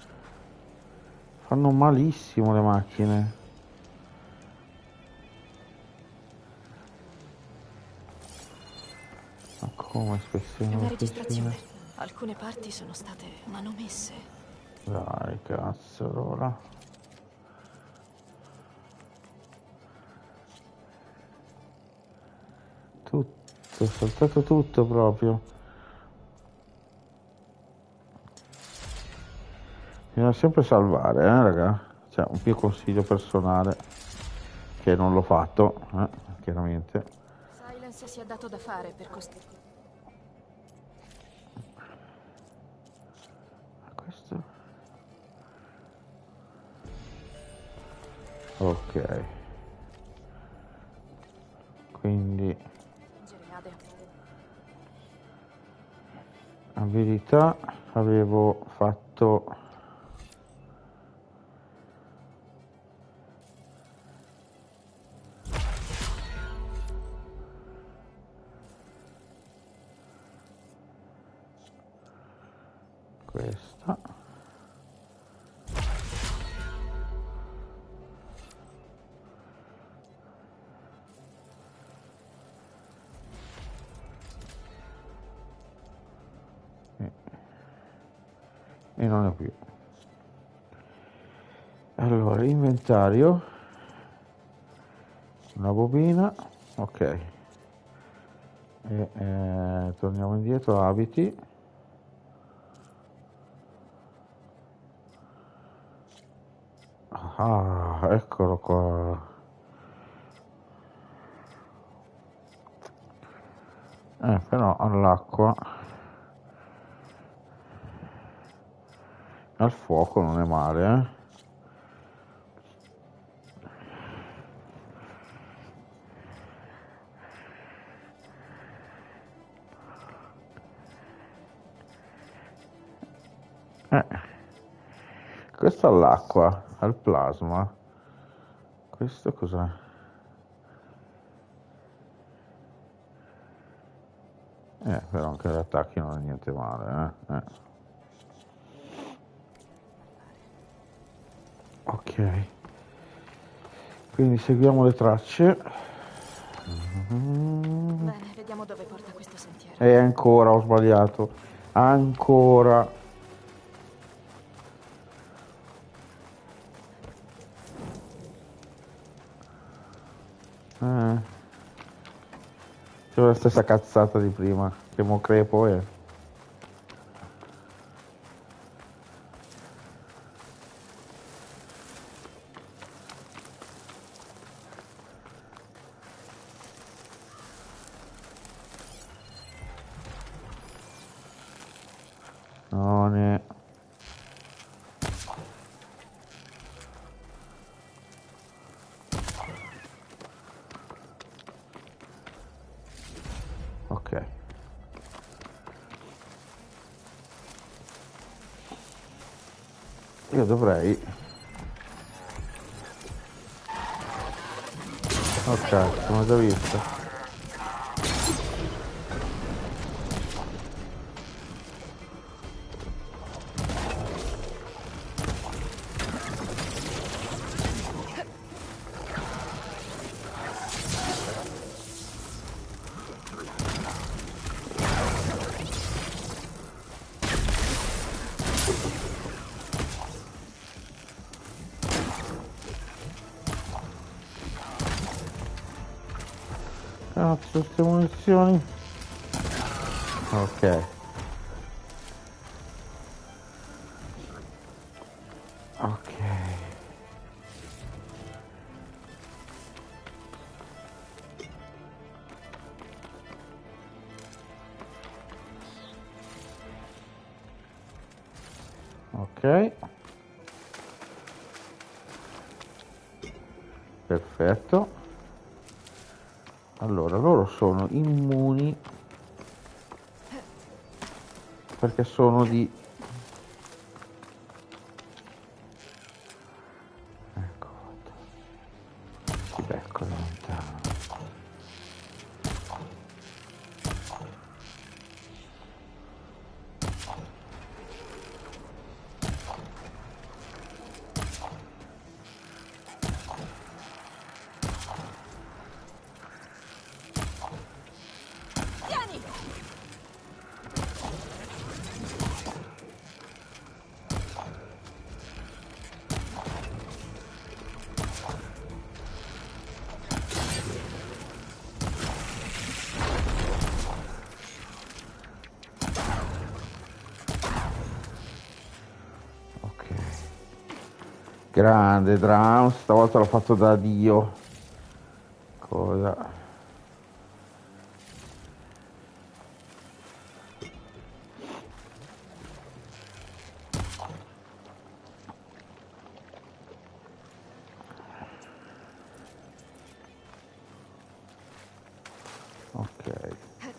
Fanno malissimo le macchine. Ma come È una ispezione registrazione. ufficiale? Alcune parti sono state manomesse. Dai, cazzo, allora. Tutto, è saltato tutto proprio. Bisogna sempre salvare, eh, raga? Cioè, un mio consiglio personale, che non l'ho fatto, eh, chiaramente. Silence si è dato da fare per costruire. Questo. Ok. Quindi abilità avevo fatto questa. E non è più. Allora, inventario, una bobina, ok. E, eh, torniamo indietro, abiti. Ah, eccolo qua. Eh, però all'acqua, al fuoco non è male, eh. Eh, questo all'acqua, al plasma. Questo cos'è? Eh, però anche gli attacchi non è niente male, eh. eh. Ok. Quindi seguiamo le tracce. Bene, vediamo dove porta questo sentiero. E ancora ho sbagliato. Ancora. Eh. C'è la stessa cazzata di prima. Che mo crepo e... Non è... Ok. Io dovrei... Ok, sono già visto. Cazzo, queste munizioni. Ok. Ok. Ok. Perfetto. Allora, loro sono immuni perché sono di... Ecco, ti becco da lontano. Grande Drums, stavolta l'ho fatto da Dio. Cosa? Ok.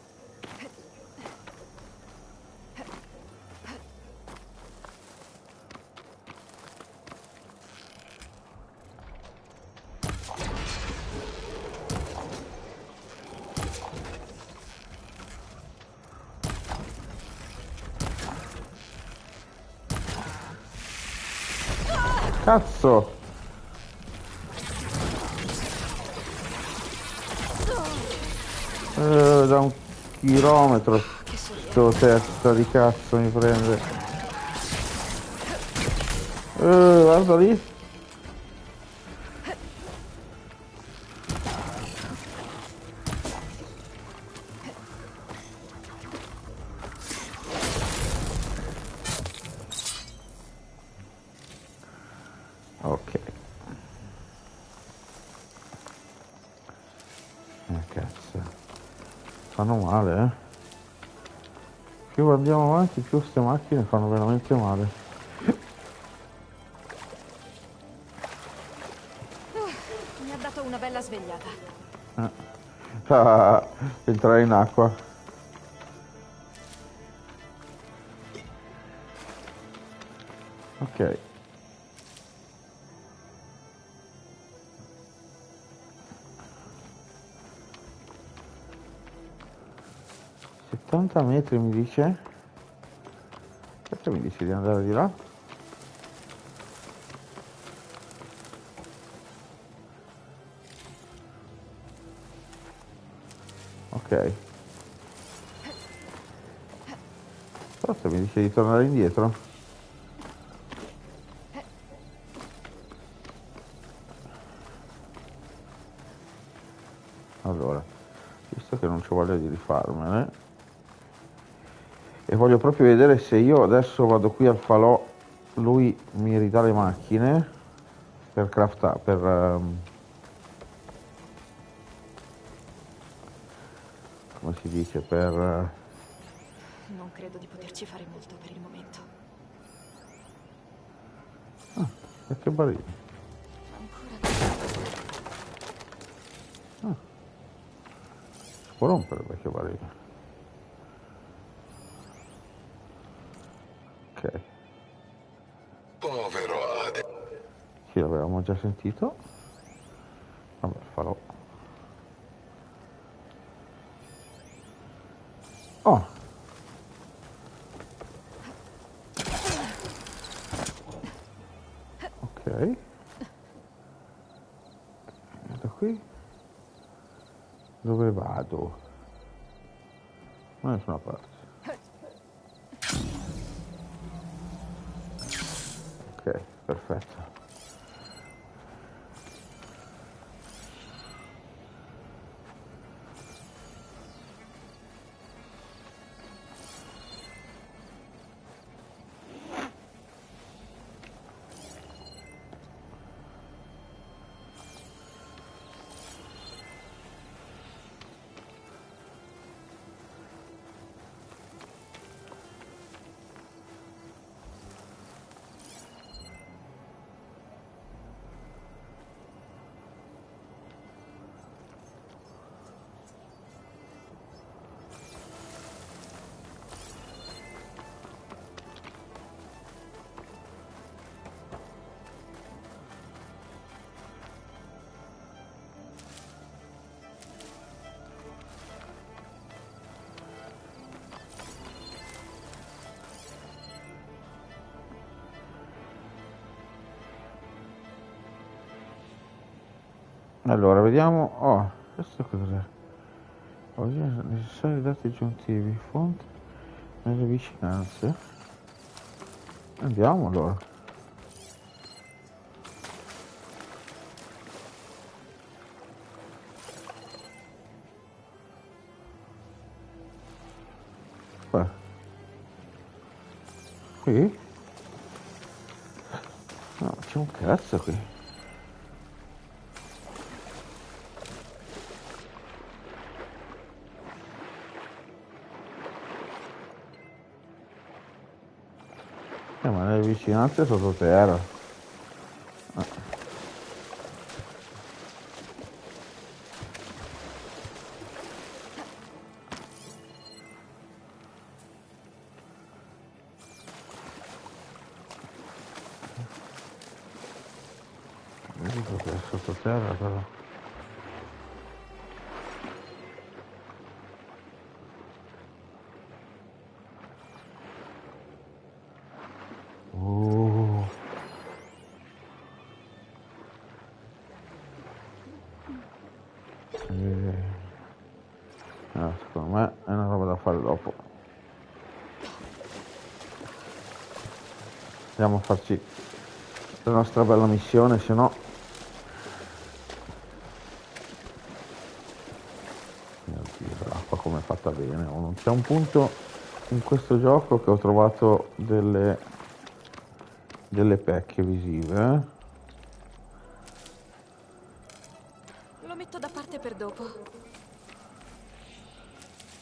Cazzo! Eh, da un chilometro sto testa di cazzo mi prende. Eh, guarda lì. Ok. Eh, cazzo. fanno male, eh. Più andiamo avanti, più queste macchine fanno veramente male. Uh, mi ha dato una bella svegliata. Eh. Ah, entrare in acqua. Ok. settanta metri mi dice? Perché mi dice di andare di là? Ok. Forse mi dice di tornare indietro. Allora, visto che non c'ho voglia di rifarmene, e voglio proprio vedere se io adesso vado qui al falò, lui mi ridà le macchine per craftare, per... Um, come si dice, per... Uh, non credo di poterci fare molto per il momento. Ah, perché barili? Ancora Ah, si può rompere perché barili. Ok. Povero Ade. Sì, l'avevamo già sentito. Vabbè, farò. Oh. Ok. Da qui. Dove vado? Da nessuna parte. Ok, perfetto. Allora, vediamo. Oh, questo cos'è? Oggi è necessario i dati aggiuntivi, fonte nelle vicinanze. Andiamo allora. Beh. Qui? No, c'è un cazzo qui. Eh, ma nelle vicinanze sottoterra. Ah. Vedi che è sottoterra però. Uh. Sì. Ah, secondo me è una roba da fare dopo. Andiamo a farci la nostra bella missione, se no... Mio Dio, l'acqua come è fatta bene. Oh, non c'è un punto in questo gioco che ho trovato delle, delle pecche visive, eh? lo metto da parte per dopo.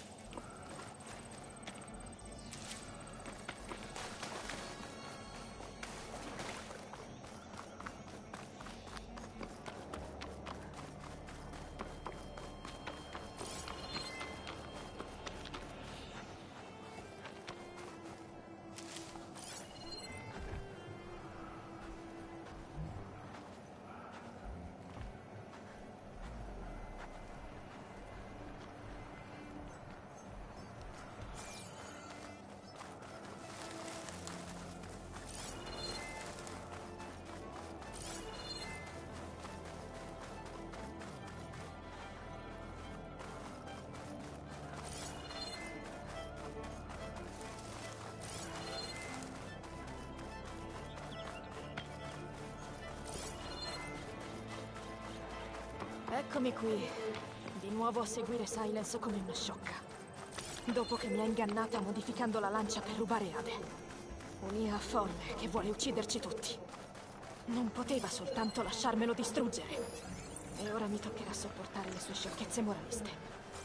Eccomi qui, di nuovo a seguire Silence come una sciocca. Dopo che mi ha ingannata modificando la lancia per rubare Ade. Un'I A folle che vuole ucciderci tutti. Non poteva soltanto lasciarmelo distruggere. E ora mi toccherà sopportare le sue sciocchezze moraliste.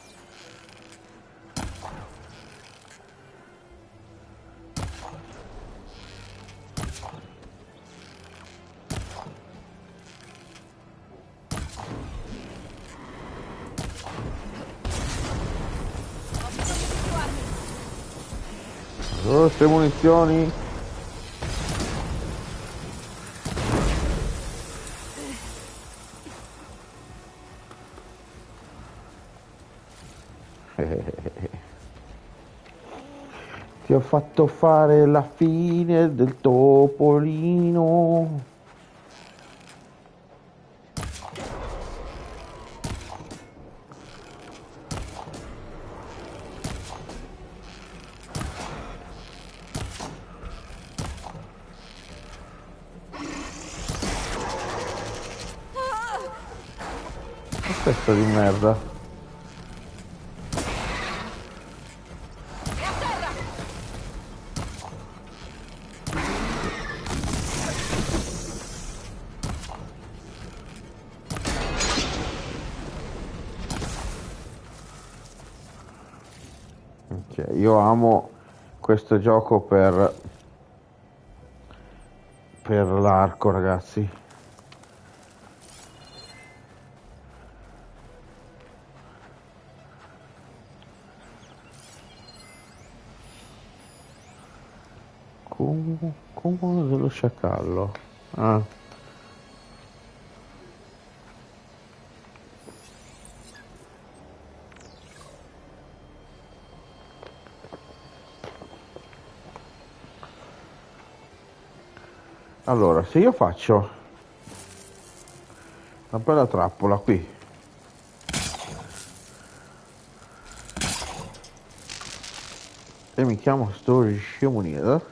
Oh, queste munizioni. Ti ho fatto fare la fine del topolino. Pezzo di merda. Ok, io amo questo gioco per per l'arco, ragazzi. Come dello sciacallo. Ah. Allora, se io faccio una bella trappola qui e mi chiamo Story Scimunida,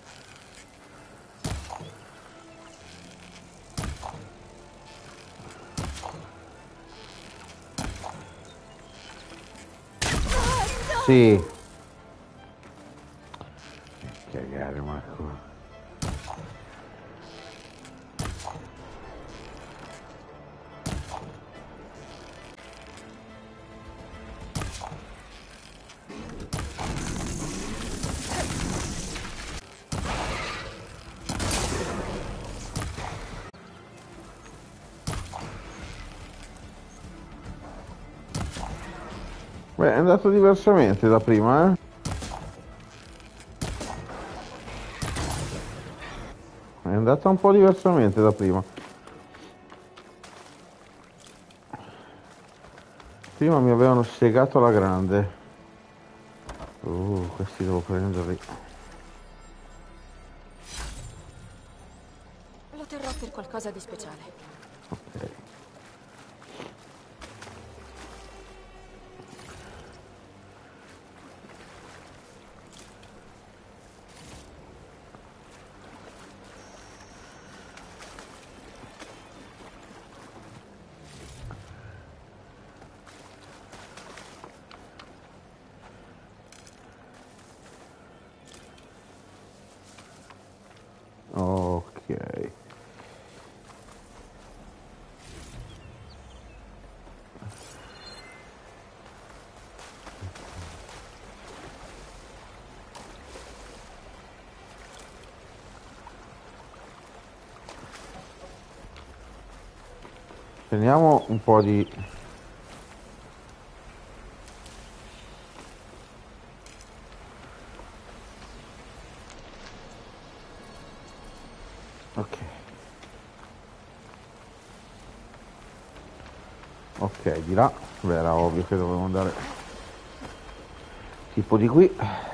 sì, cagare Marco. Beh, è andato diversamente da prima, eh? È andata un po' diversamente da prima. Prima mi avevano spiegato alla grande. Uh, questi devo prenderli. Lo terrò per qualcosa di speciale. Ok. Ok. Teniamo un po' di... Ok. Ok, di là. Beh, era ovvio che dovevo andare tipo di qui.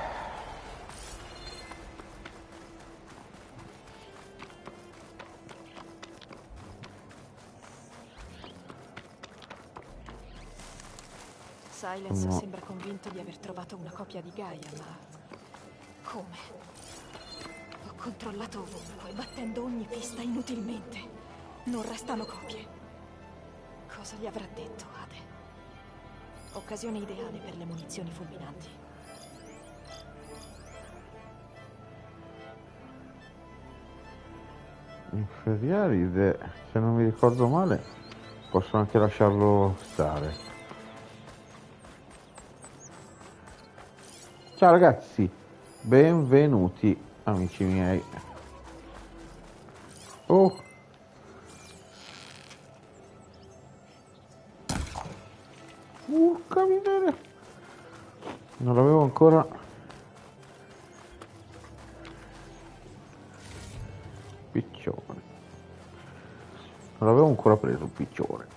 Silence No. sembra convinto di aver trovato una copia di Gaia, ma... come? Ho controllato ovunque, battendo ogni pista inutilmente. Non restano copie. Cosa gli avrà detto, Ade? Occasione ideale per le munizioni fulminanti. Inferiaride, se non mi ricordo male, posso anche lasciarlo stare. Ciao ragazzi, benvenuti amici miei. Oh, urca miseria, non l'avevo ancora. Piccione, non l'avevo ancora preso un piccione.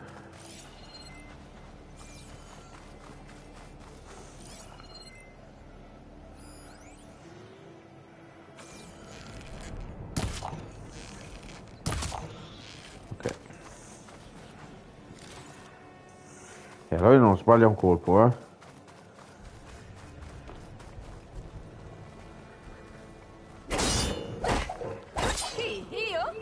Ok, e allora non sbaglia un colpo, eh. Chi? Io?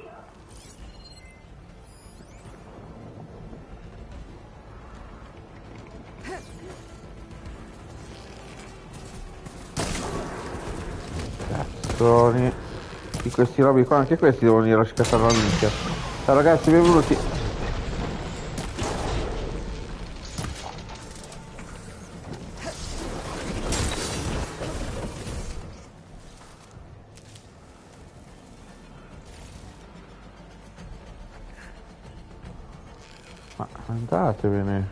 Cazzoni di questi robi qua, anche questi devono venire a scattare la minchia. Ciao ragazzi, benvenuti. Ma andatevene.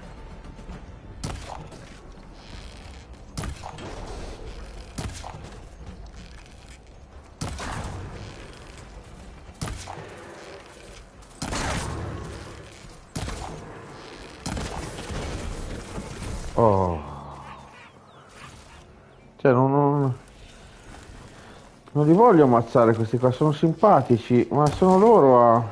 Oh, cioè non, non, non li voglio ammazzare questi qua, sono simpatici, ma sono loro a...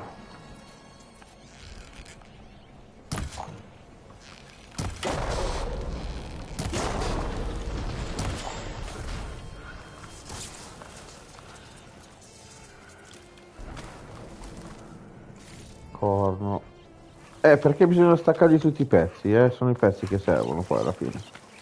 Corno. Eh, perché bisogna staccargli tutti i pezzi, eh? Sono i pezzi che servono poi alla fine.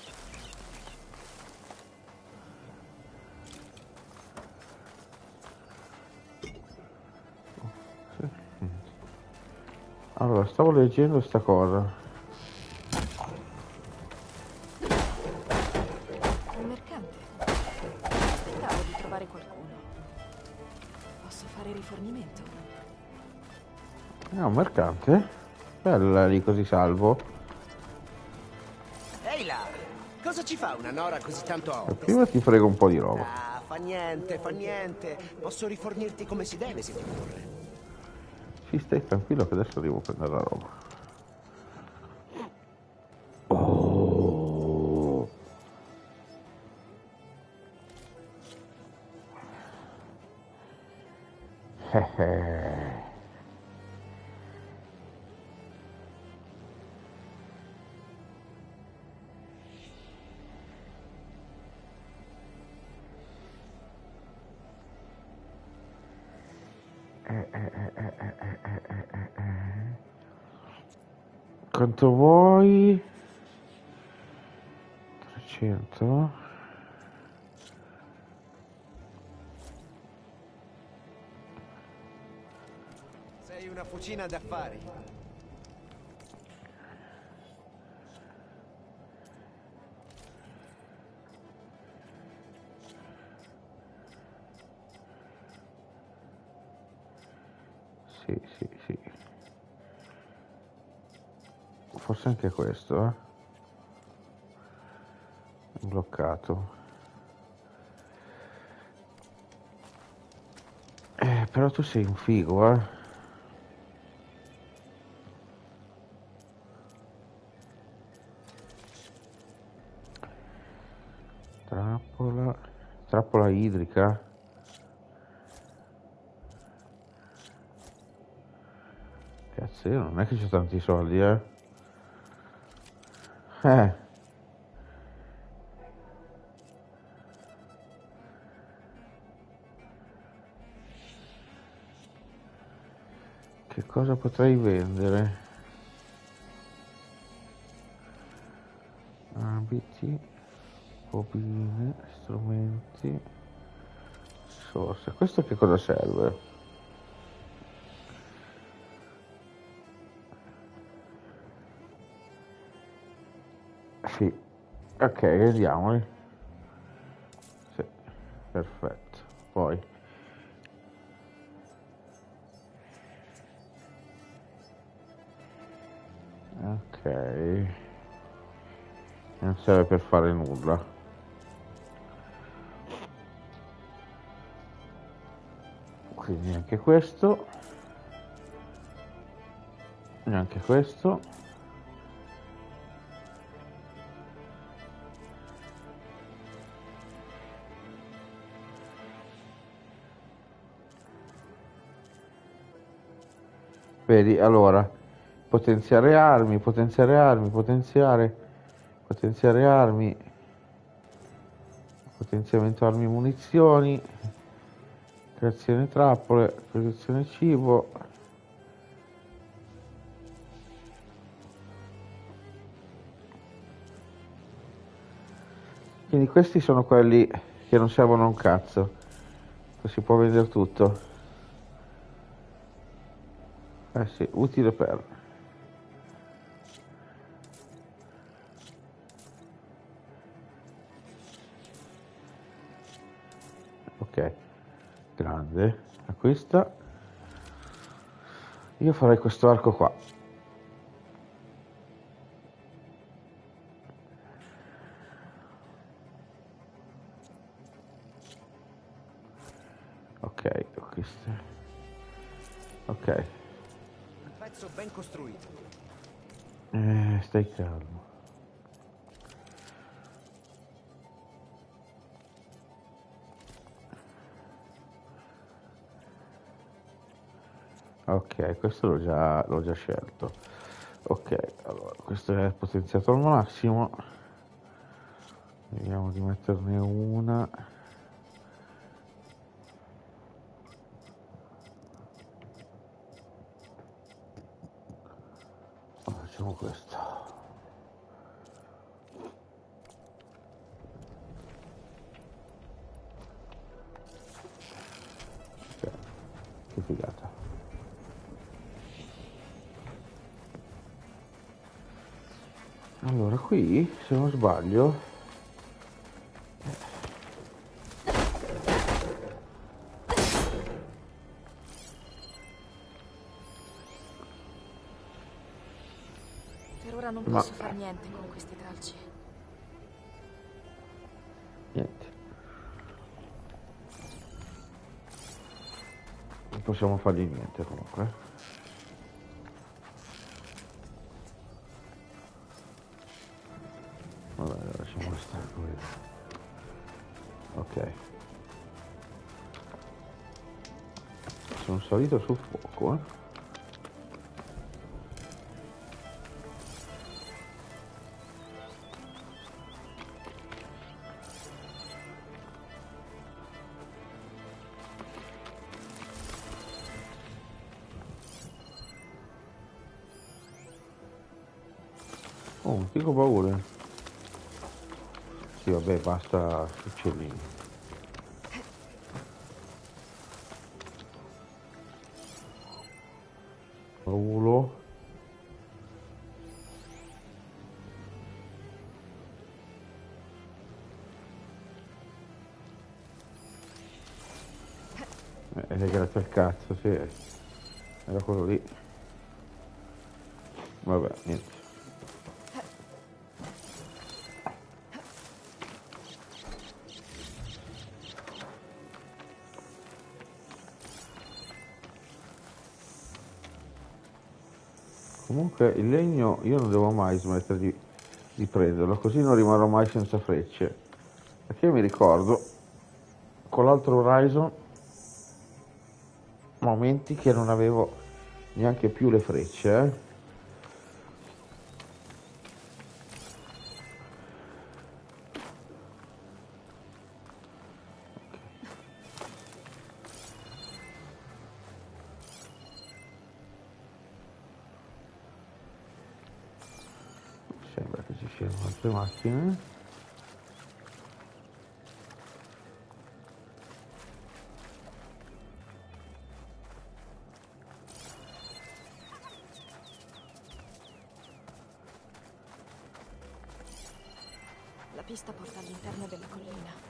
Allora, stavo leggendo sta cosa. Un mercante. Aspettavo di trovare qualcuno. Posso fare rifornimento? È un mercante? Bella lì così salvo. Ehi là, cosa ci fa una nora così tanto a E ovest? prima ti frego un po' di roba. Ah, fa niente, fa niente. Posso rifornirti come si deve se ti occorre. Ci stai tranquillo che adesso devo prendere la roba. Oh. Eh eh. Eh, eh, eh, eh, eh, eh, eh, eh, eh. Quanto vuoi? trecento. Sei una fucina d'affari. Sì, sì, sì. Forse anche questo, eh. Bloccato. Eh, però tu sei un figo, eh. Trappola. Trappola idrica. Cazzo, io non è che c'ho tanti soldi, eh. Eh. Che cosa potrei vendere? abiti, bobine, strumenti, risorse. Questo che cosa serve? Sì, ok, vediamoli. Sì, perfetto. Poi ok, non serve per fare nulla. Quindi anche questo, neanche questo. Vedi, allora, potenziare armi, potenziare armi, potenziare, potenziare armi, potenziamento armi e munizioni, creazione trappole, produzione cibo. Quindi questi sono quelli che non servono a un cazzo. Si può vendere tutto. Eh sì, utile per. Ok, grande. Acquista. Io farei questo arco qua. Ok, acquista. Ok. Un pezzo ben costruito. Eh, stai calmo. Ok, questo l'ho già, l'ho già scelto. Ok, allora, questo è potenziato al massimo. Vediamo di metterne una. Facciamo questo. Ok, che figata. Allora, qui, se non sbaglio, Per ora non Ma- posso far niente con questi tralci. niente. Non possiamo fargli niente comunque. Vabbè, lasciamo stare qui. Ok. Sono salito sul fuoco, eh. Oh, un pico paura. Sì, vabbè, basta uccellini. Paulo. Eh, grazie al cazzo, sì. Era quello lì. Vabbè, niente. Comunque il legno io non devo mai smettere di, di prenderlo, così non rimarrò mai senza frecce. Perché io mi ricordo, con l'altro Horizon, momenti che non avevo neanche più le frecce, eh. Sembra che ci c'erano altre macchine. La pista porta all'interno della collina.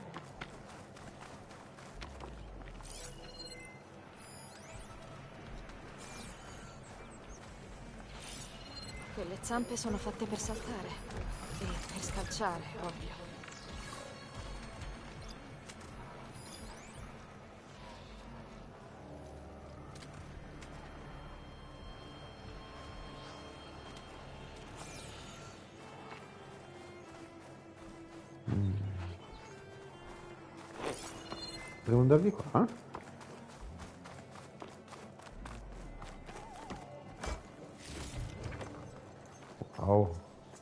Quelle zampe sono fatte per saltare e per scalciare, ovvio. Mm. Devo andare di qua? Wow.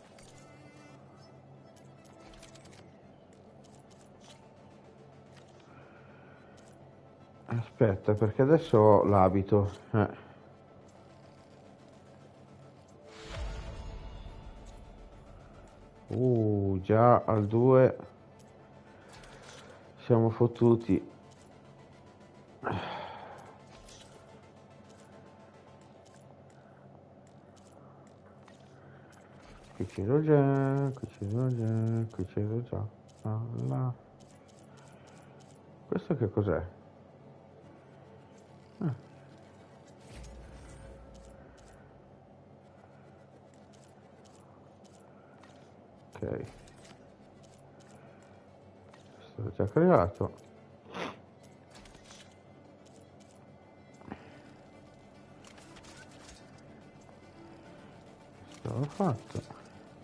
Aspetta, perché adesso ho l'abito. Eh. Uh, già al due siamo fottuti. Qui c'ero già, qui c'ero già, qui c'ero già. Ah, là. Questo che cos'è? Ah. Ok. Questo l'ho già creato. Questo l'ho fatto.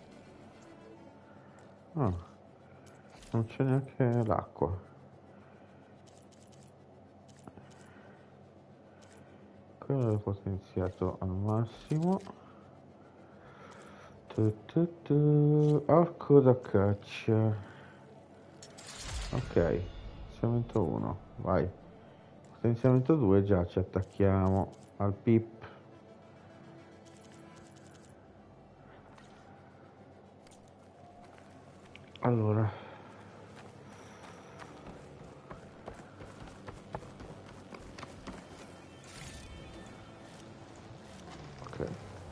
Oh, non c'è neanche l'acqua. Quello l'ho potenziato al massimo. Tu, tu, tu. Arco da caccia. Ok, potenziamento uno, vai. Potenziamento due, già ci attacchiamo al pip. Allora, ok,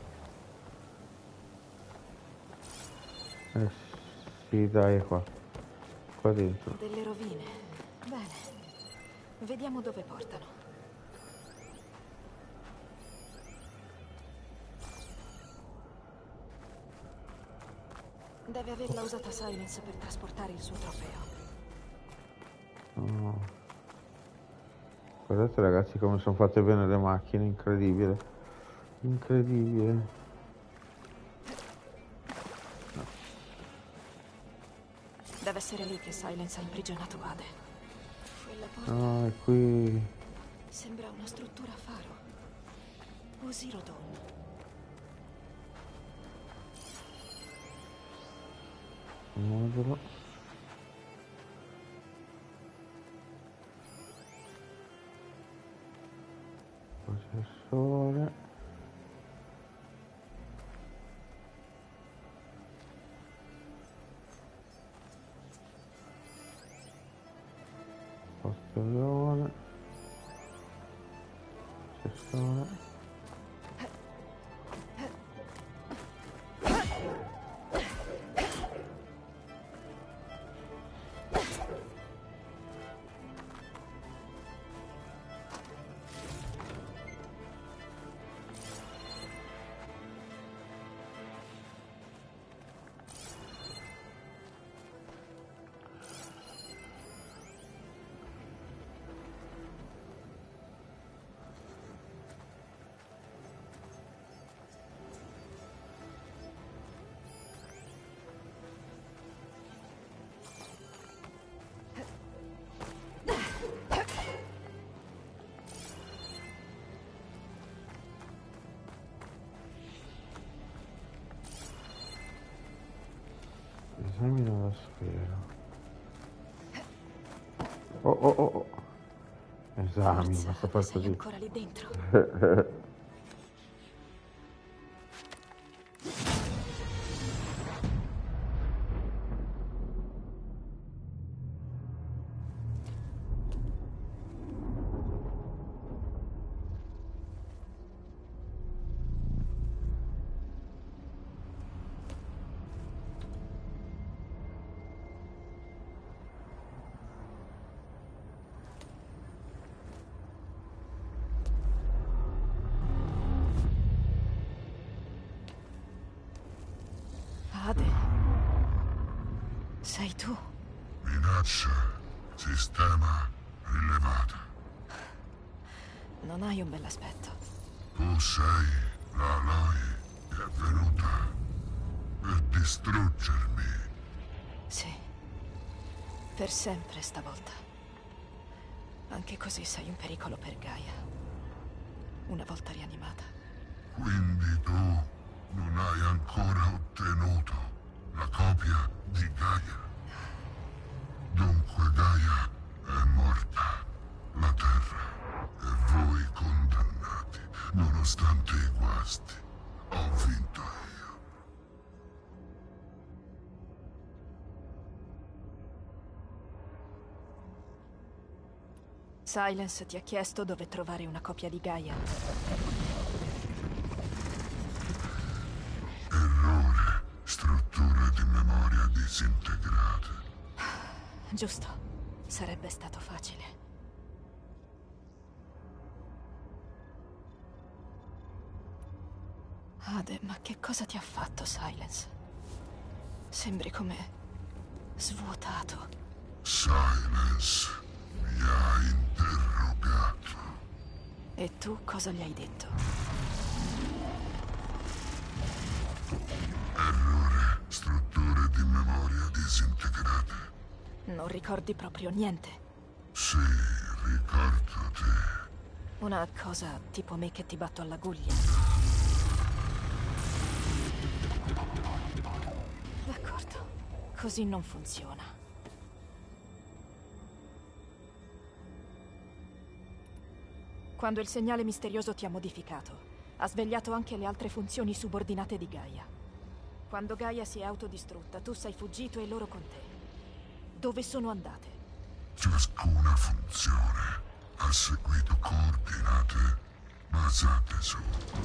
eh sì, dai, è qua, qua dentro. Delle rovine. Bene. Vediamo dove portano. Deve averla usata Silence per trasportare il suo trofeo. Oh. Guardate ragazzi come sono fatte bene le macchine, incredibile, incredibile. No. Deve essere lì che Silence ha imprigionato Ade. Quella porta... Ah, è qui. Sembra una struttura a faro. O Zero Dawn. Modulo. Processore. Posteriore. Processore. Esamina la sfera. Oh oh oh oh. Esamina, sta per Sei così. ancora lì dentro. Sei tu? Minaccia. Sistema rilevata. Non hai un bell'aspetto. Tu sei la Aloy che è venuta per distruggermi. Sì. Per sempre stavolta. Anche così sei un pericolo per Gaia. Una volta rianimata. Quindi tu non hai ancora ottenuto la copia di Gaia. Dunque Gaia è morta. La Terra e voi condannati. Nonostante i guasti, ho vinto io. Silence ti ha chiesto dove trovare una copia di Gaia. Errore. Strutture di memoria disintegrate. Giusto. Sarebbe stato facile. Ade, ma che cosa ti ha fatto Silence? Sembri come svuotato. Silence mi ha interrogato. E tu cosa gli hai detto? Errore. Strutture di memoria disintegrate. Non ricordi proprio niente? Sì, ricordo te. Una cosa tipo me che ti batto all'aguglia. D'accordo. Così non funziona. Quando il segnale misterioso ti ha modificato, ha svegliato anche le altre funzioni subordinate di Gaia. Quando Gaia si è autodistrutta, tu sei fuggito e loro con te. Dove sono andate? Ciascuna funzione ha seguito coordinate basate su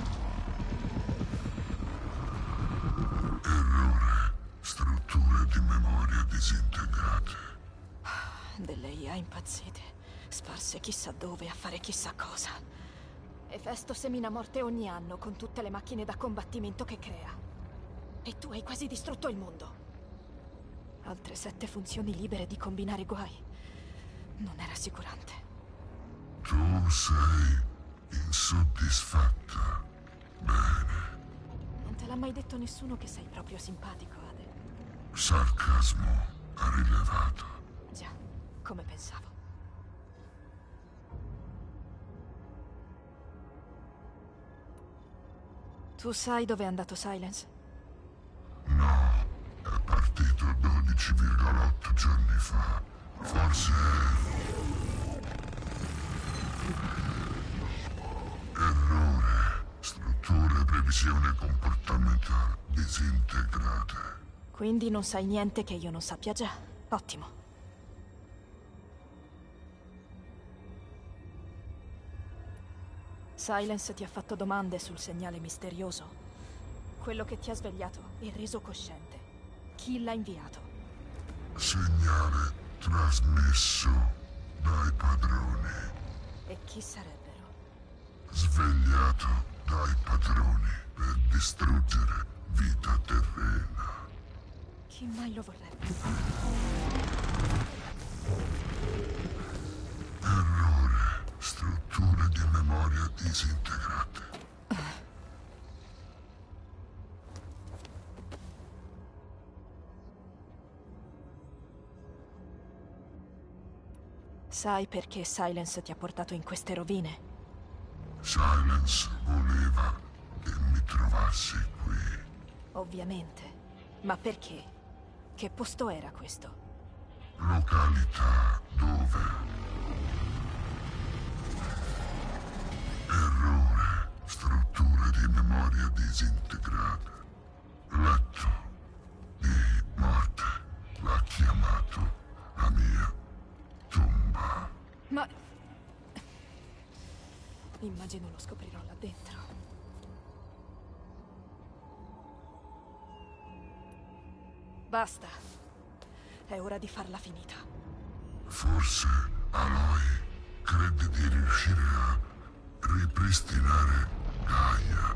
errore, strutture di memoria disintegrate. Delle I A impazzite, sparse chissà dove a fare chissà cosa. Efesto semina morte ogni anno con tutte le macchine da combattimento che crea. E tu hai quasi distrutto il mondo. Altre sette funzioni libere di combinare guai. Non è rassicurante. Tu sei insoddisfatta. Bene. Non te l'ha mai detto nessuno che sei proprio simpatico, Ade. Sarcasmo rilevato. Già, come pensavo. Tu sai dove è andato Silence? No, è partito dodici virgola otto giorni fa. Forse... Errore. Strutture, previsione comportamentale disintegrate. Quindi non sai niente che io non sappia già. Ottimo. Silence ti ha fatto domande sul segnale misterioso. Quello che ti ha svegliato e reso cosciente. Chi l'ha inviato? Segnale trasmesso dai padroni. E chi sarebbero? Svegliato dai padroni per distruggere vita terrena. Chi mai lo vorrebbe? Errore. Strutture di memoria disintegrate. Sai perché Silence ti ha portato in queste rovine? Silence voleva che mi trovassi qui. Ovviamente. Ma perché? Che posto era questo? Località dove? Errore. Strutture di memoria disintegrate. Letto di morte. L'ha chiamato la mia tomba. Ma... immagino lo scoprirò là dentro. Basta. È ora di farla finita. Forse Aloy crede di riuscire a ripristinare Gaia,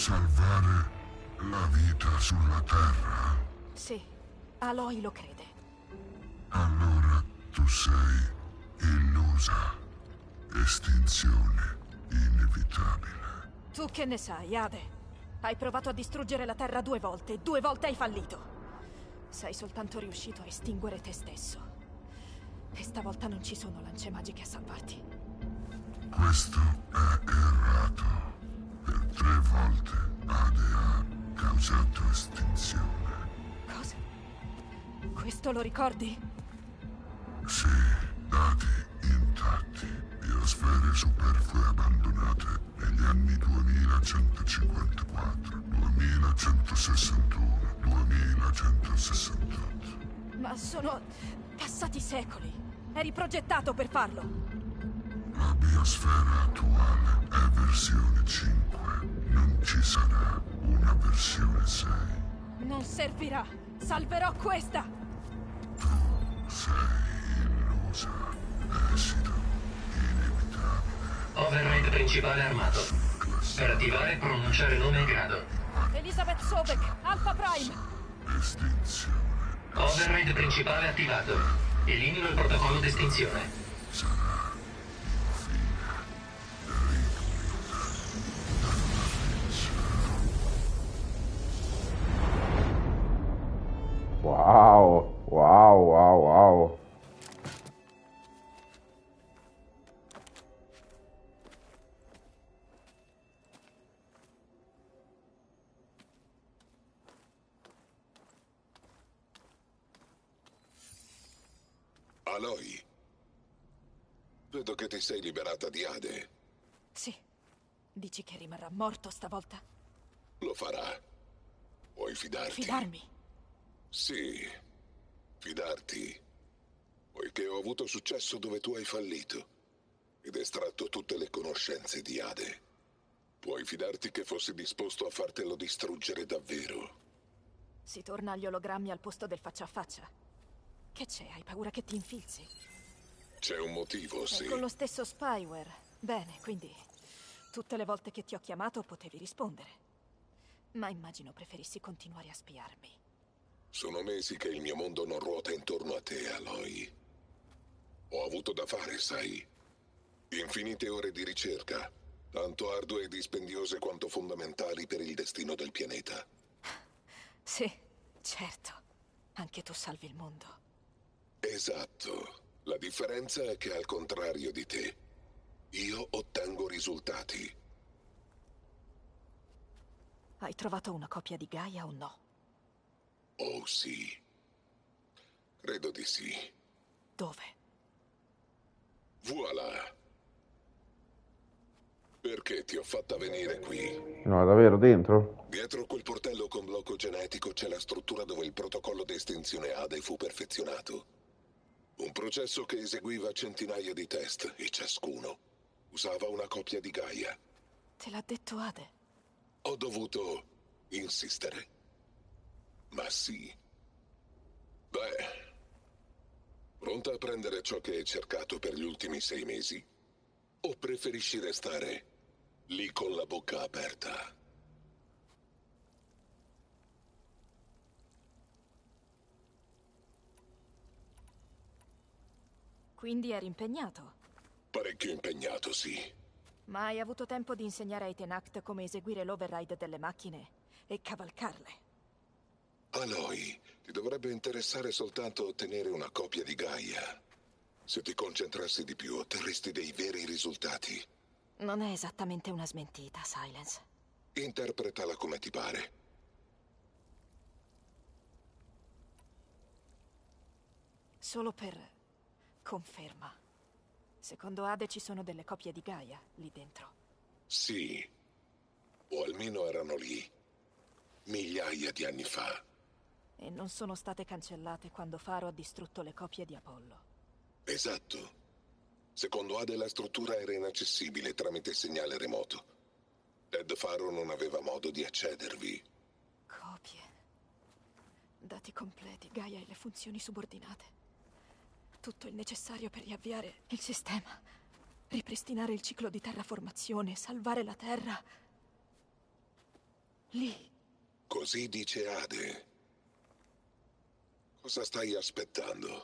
salvare la vita sulla Terra. Sì, Aloy lo crede. Allora tu sei illusa. Estinzione inevitabile. Tu che ne sai, Ade? Hai provato a distruggere la Terra due volte e due volte hai fallito. Sei soltanto riuscito a estinguere te stesso. E stavolta non ci sono lance magiche a salvarti. Questo è errato. Per tre volte Ade ha causato estinzione. Cosa? Questo lo ricordi? Sì, dati intatti. Biosfere superflue abbandonate negli anni duemilacentocinquantaquattro, duemilacentosessantuno, duemilacentosessantotto. Ma sono passati secoli. Eri progettato per farlo. La biosfera attuale è versione cinque. Non ci sarà una versione sei. Non servirà. Salverò questa. Tu sei illusa. Esito inevitabile. Override principale armato. Per attivare, pronunciare nome e grado. Elizabeth Sobek, Alpha Prime. Estinzione. Override principale attivato. Elimino il protocollo d'estinzione. Sarà il fine. Wow, wow, wow, wow. Aloy, vedo che ti sei liberata di Ade. Sì. Dici che rimarrà morto stavolta? Lo farà. Puoi fidarti. Fidarmi? Sì, fidarti. Poiché ho avuto successo dove tu hai fallito ed estratto tutte le conoscenze di Ade. Puoi fidarti che fossi disposto a fartelo distruggere davvero. Si torna agli ologrammi al posto del faccia a faccia. Che c'è? Hai paura che ti infilzi? C'è un motivo, sì. E con lo stesso spyware. Bene, quindi tutte le volte che ti ho chiamato potevi rispondere. Ma immagino preferissi continuare a spiarmi. Sono mesi che il mio mondo non ruota intorno a te, Aloy. Ho avuto da fare, sai. Infinite ore di ricerca, tanto ardue e dispendiose quanto fondamentali per il destino del pianeta. Sì, certo. Anche tu salvi il mondo. Esatto. La differenza è che al contrario di te, io ottengo risultati. Hai trovato una copia di Gaia o no? Oh sì. Credo di sì. Dove? Voilà. Perché ti ho fatta venire qui? No, davvero dentro? Dietro quel portello con blocco genetico c'è la struttura dove il protocollo di estinzione Ade fu perfezionato. Un processo che eseguiva centinaia di test e ciascuno usava una copia di Gaia. Te l'ha detto Ade? Ho dovuto insistere. Ma sì. Beh, pronta a prendere ciò che hai cercato per gli ultimi sei mesi? O preferisci restare lì con la bocca aperta? Quindi eri impegnato? Parecchio impegnato, sì. Ma hai avuto tempo di insegnare ai Tenact come eseguire l'override delle macchine e cavalcarle? Aloy, ti dovrebbe interessare soltanto ottenere una copia di Gaia. Se ti concentrassi di più, otterresti dei veri risultati. Non è esattamente una smentita, Silence. Interpretala come ti pare. Solo per conferma. Secondo Ade ci sono delle copie di Gaia lì dentro. Sì. O almeno erano lì. Migliaia di anni fa. E non sono state cancellate quando Faro ha distrutto le copie di Apollo. Esatto. Secondo Ade la struttura era inaccessibile tramite segnale remoto. Ed Faro non aveva modo di accedervi. Copie. Dati completi, Gaia e le funzioni subordinate. Tutto il necessario per riavviare il sistema. Ripristinare il ciclo di terraformazione, salvare la Terra. Lì. Così dice Ade. Cosa stai aspettando?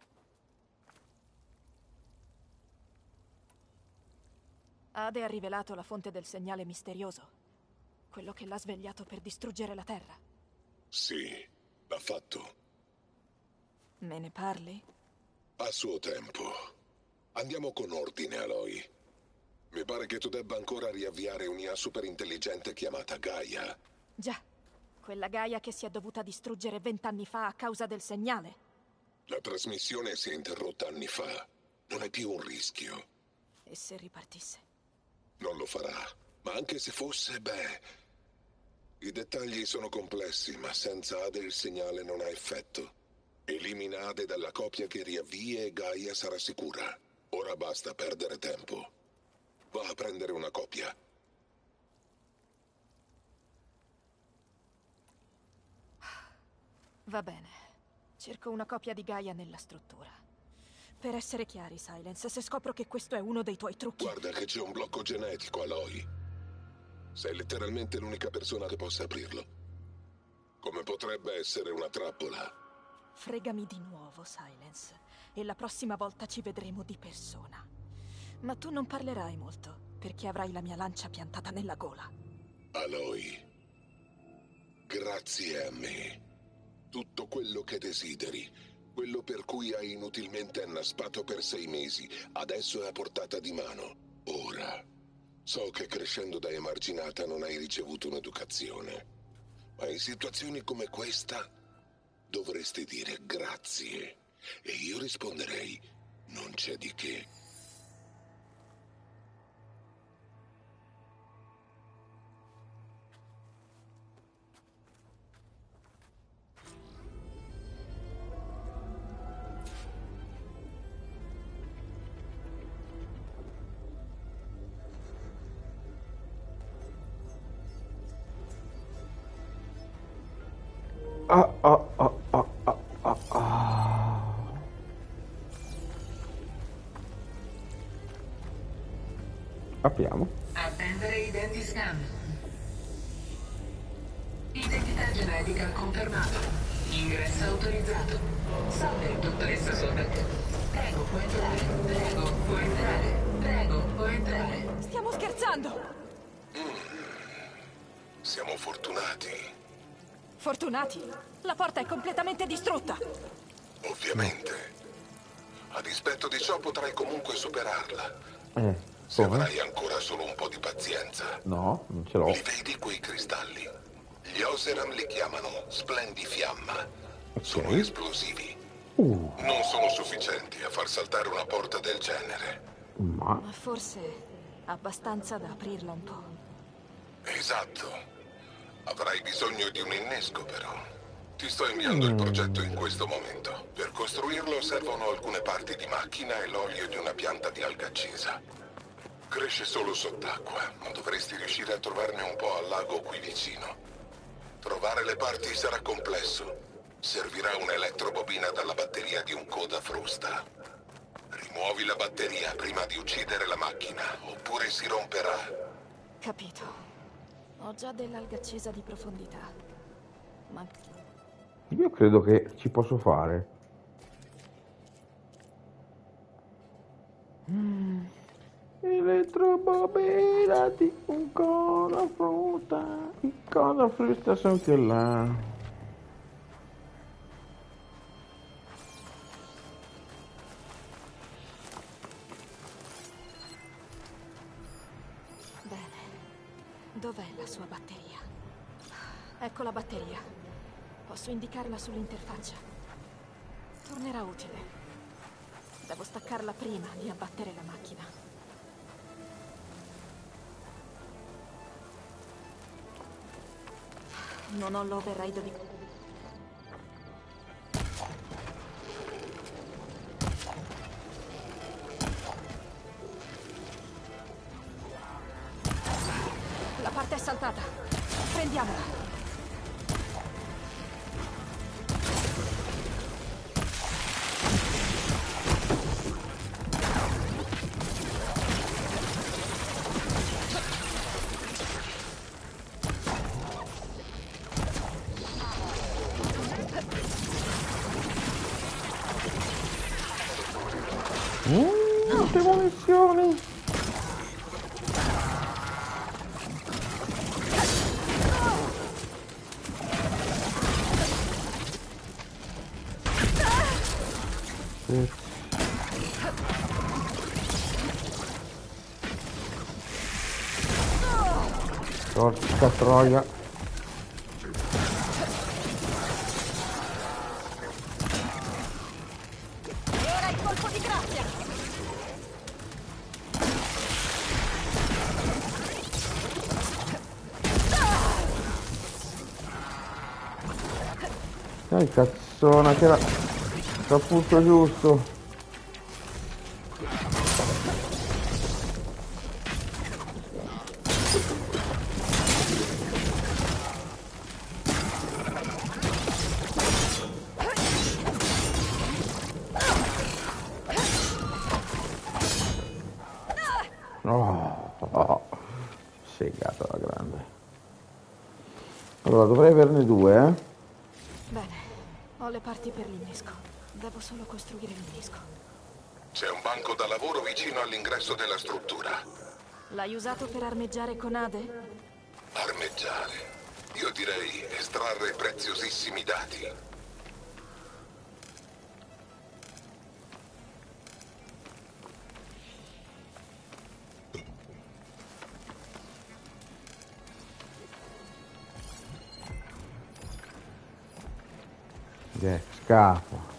Ade ha rivelato la fonte del segnale misterioso. Quello che l'ha svegliato per distruggere la Terra. Sì, l'ha fatto. Me ne parli? A suo tempo. Andiamo con ordine, Aloy. Mi pare che tu debba ancora riavviare un'I A superintelligente chiamata Gaia. Già. Quella Gaia che si è dovuta distruggere vent'anni fa a causa del segnale. La trasmissione si è interrotta anni fa. Non è più un rischio. E se ripartisse? Non lo farà. Ma anche se fosse, beh... I dettagli sono complessi, ma senza Ade il segnale non ha effetto. Elimina Ade dalla copia che riavvia e Gaia sarà sicura. Ora basta perdere tempo. Va a prendere una copia. Va bene. Cerco una copia di Gaia nella struttura. Per essere chiari, Silence, se scopro che questo è uno dei tuoi trucchi... Guarda che c'è un blocco genetico, Aloy. Sei letteralmente l'unica persona che possa aprirlo. Come potrebbe essere una trappola. Fregami di nuovo, Silence. E la prossima volta ci vedremo di persona. Ma tu non parlerai molto, perché avrai la mia lancia piantata nella gola. Aloy, grazie a me. Tutto quello che desideri, quello per cui hai inutilmente annaspato per sei mesi, adesso è a portata di mano. Ora, so che crescendo da emarginata non hai ricevuto un'educazione, ma in situazioni come questa dovresti dire grazie. E io risponderei, non c'è di che. Ah, ah, ah, ah, ah, ah, ah. Apriamo. Attendere identiscan. Identità genetica confermata. Ingresso autorizzato. Salve, dottoressa Sobek. Prego, può entrare. Prego, può entrare. Prego, può entrare. Stiamo scherzando! Mm. Siamo fortunati. Fortunati? La porta è completamente distrutta. Ovviamente. A dispetto di ciò potrai comunque superarla. Eh, Se come? avrai ancora solo un po' di pazienza. No, non ce l'ho. Li vedi quei cristalli? Gli Oseram li chiamano splendifiamma. Sono esplosivi. Uh, Non sono sufficienti a far saltare una porta del genere. ma... Ma forse abbastanza da aprirla un po'. Esatto. Avrai bisogno di un innesco, però. Ti sto inviando il progetto in questo momento. Per costruirlo servono alcune parti di macchina e l'olio di una pianta di alga accesa. Cresce solo sott'acqua, ma dovresti riuscire a trovarne un po' al lago qui vicino. Trovare le parti sarà complesso. Servirà un'elettrobobina dalla batteria di un coda frusta. Rimuovi la batteria prima di uccidere la macchina, oppure si romperà. Capito. Ho già dell'alga accesa di profondità. Ma... Io credo che ci posso fare. Mm. Elettrobobina di un coda frusta. Il coda frusta sono che là. Dov'è la sua batteria? Ecco la batteria. Posso indicarla sull'interfaccia. Tornerà utile. Devo staccarla prima di abbattere la macchina. Non ho l'override di... La parte è saltata. Prendiamola. tutte munizioni. Sì. Porca troia. Ora il colpo di grazia. Dai cazzona che era al punto giusto. Oh, oh, segato la grande. Allora dovrei averne due, eh? Bene, ho le parti per l'innesco. Devo solo costruire l'innesco. C'è un banco da lavoro vicino all'ingresso della struttura. L'hai usato per armeggiare con Ade? Armeggiare. Io direi estrarre preziosissimi dati. Che scappa.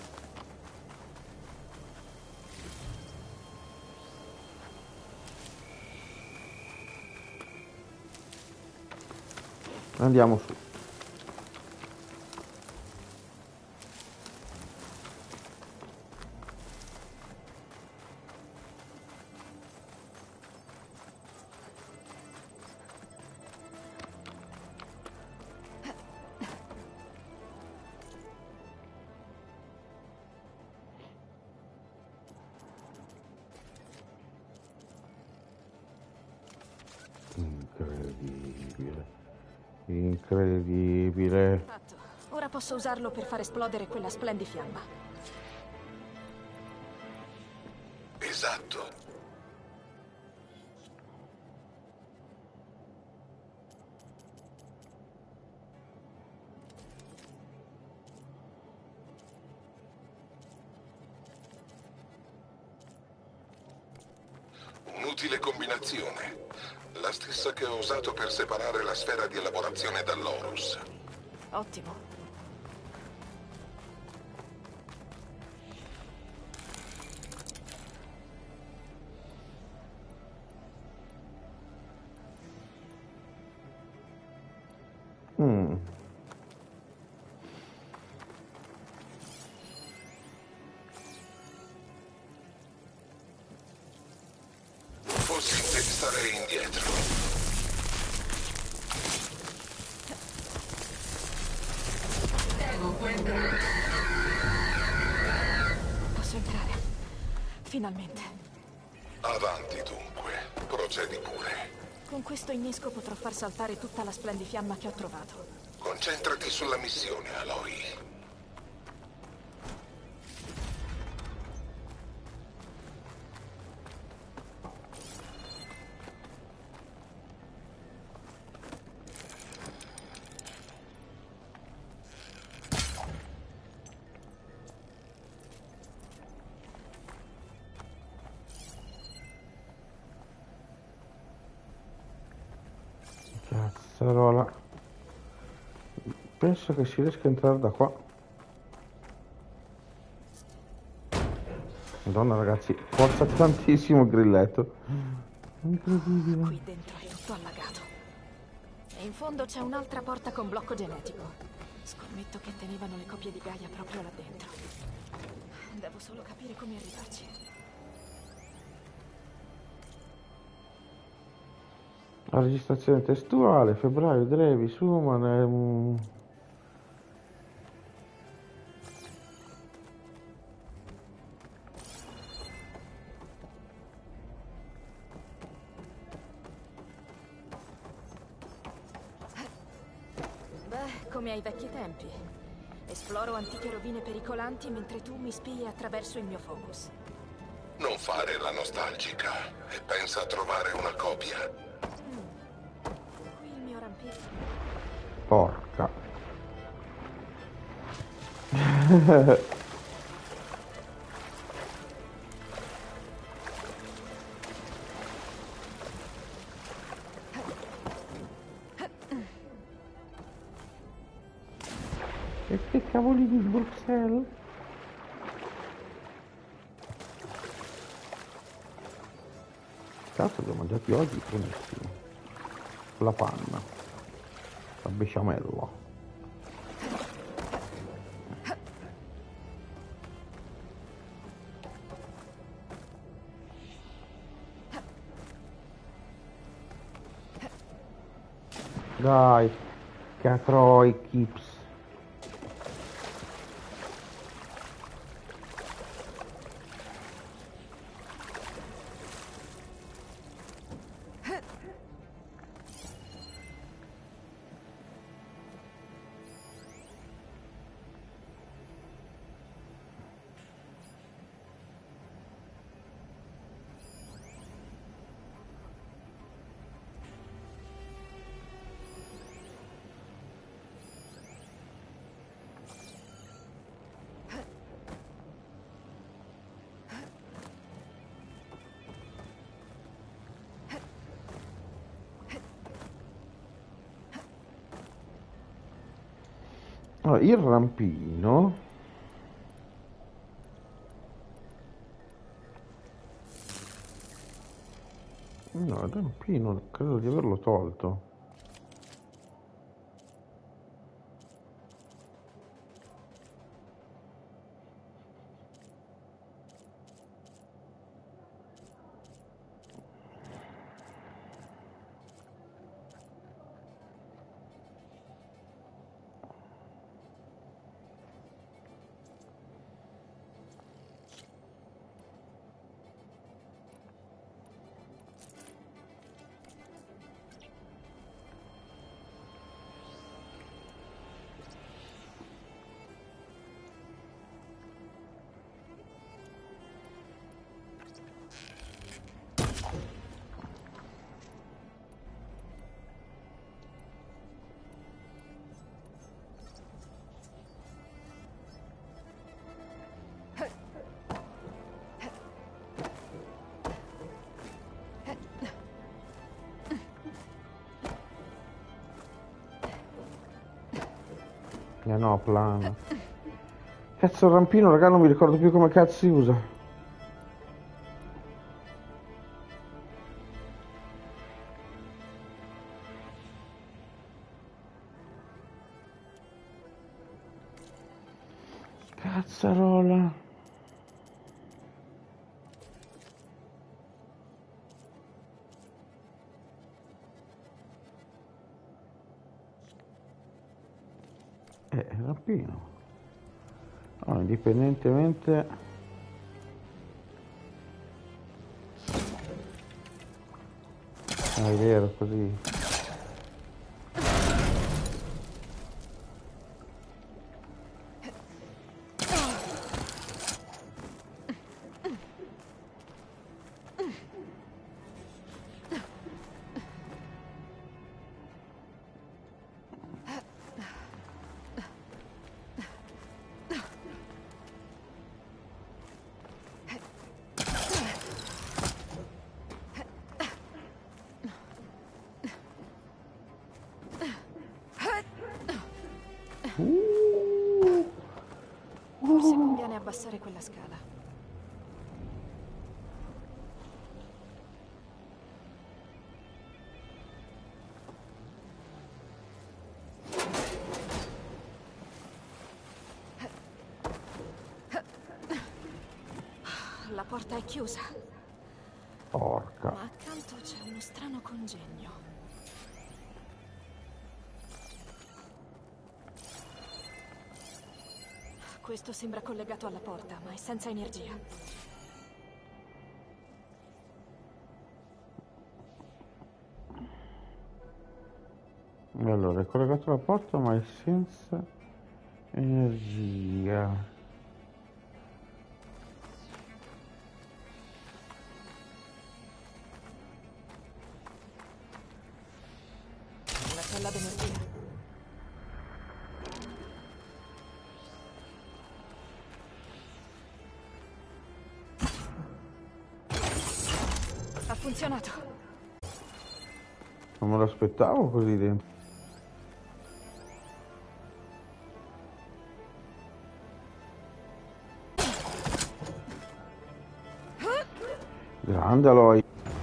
Andiamo su. Incredibile. Incredibile. Fatto. Ora posso usarlo per far esplodere quella splendifiamma. Esatto. Un'utile combinazione. La stessa che ho usato per separare la sfera di elaborazione dall'Horus. Ottimo. Mm. Fossi in te starei indietro. Prego, può entrare. Posso entrare. Finalmente. Avanti dunque. Procedi pure. Con questo innesco potrò far saltare tutta la splendifiamma che ho trovato. Concentrati sulla missione, Aloy. Cazzarola. Penso che si riesca a entrare da qua. Madonna ragazzi, forza tantissimo il grilletto. Incredibile. Qui dentro è tutto allagato. E in fondo c'è un'altra porta con blocco genetico. Scommetto che tenevano le copie di Gaia proprio là dentro. Devo solo capire come arrivarci. La registrazione testuale, febbraio, Drevi, Suman, ehm... Beh, come ai vecchi tempi. Esploro antiche rovine pericolanti mentre tu mi spii attraverso il mio focus. Non fare la nostalgica e pensa a trovare una copia. Qui il mio rampino. Porca. E che cavoli di Bruxelles? Cazzo, li ho mangiati oggi, benissimo. La panna, la besciamella. Dai, Catroi Kips. Allora, il rampino no, il rampino credo di averlo tolto. Eh no, plana. Cazzo, il rampino, raga, non mi ricordo più come cazzo si usa. Cazzarola. Eh, rampino. No, indipendentemente. Ah, è vero, così. Forse conviene abbassare quella scala. La porta è chiusa. Porca. Ma accanto c'è uno strano congegno. Questo sembra collegato alla porta, ma è senza energia. Allora, è collegato alla porta, ma è senza energia. cella d'energia. Ha funzionato. Non me l'aspettavo così dentro. Grande Aloy.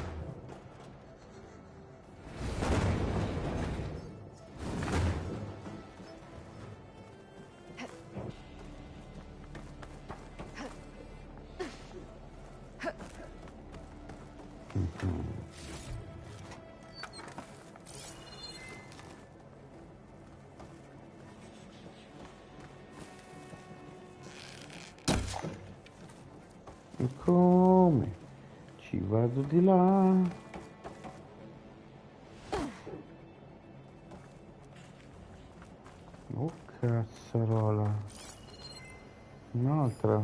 E come? Ci vado di là. Oh cazzarola. Un'altra.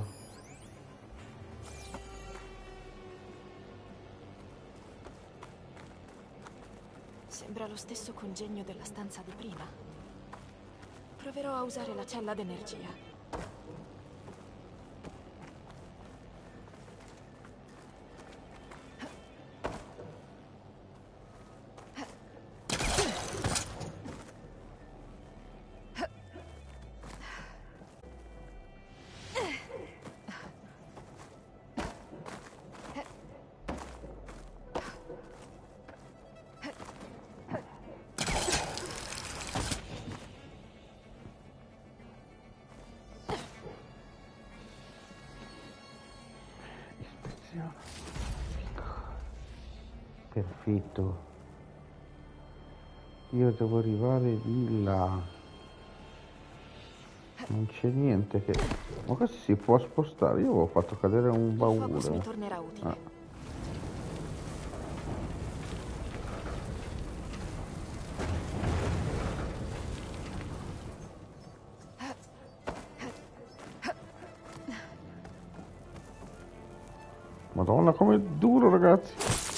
Sembra lo stesso congegno della stanza di prima. Proverò a usare la cella d'energia. Perfetto. Io devo arrivare di là. Non c'è niente che... Ma questo si può spostare? Io avevo fatto cadere un baule. Il focus mi tornerà utile. Ah. Madonna, com'è duro, ragazzi.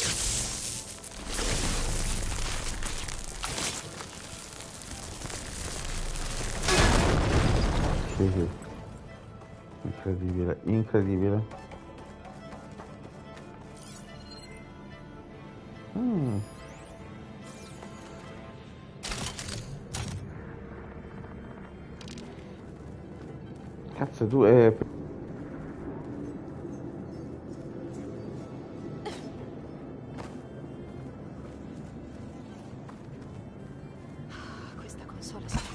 Sì, sì. Incredibile, incredibile. Mm. Cazzo, tu è... Questa console aspetta.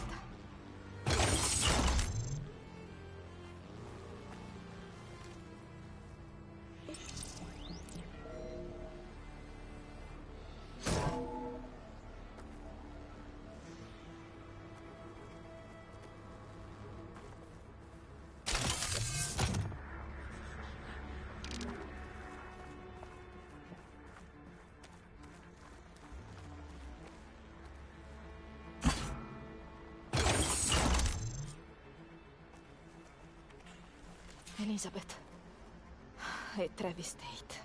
Elizabeth e Travis Tate.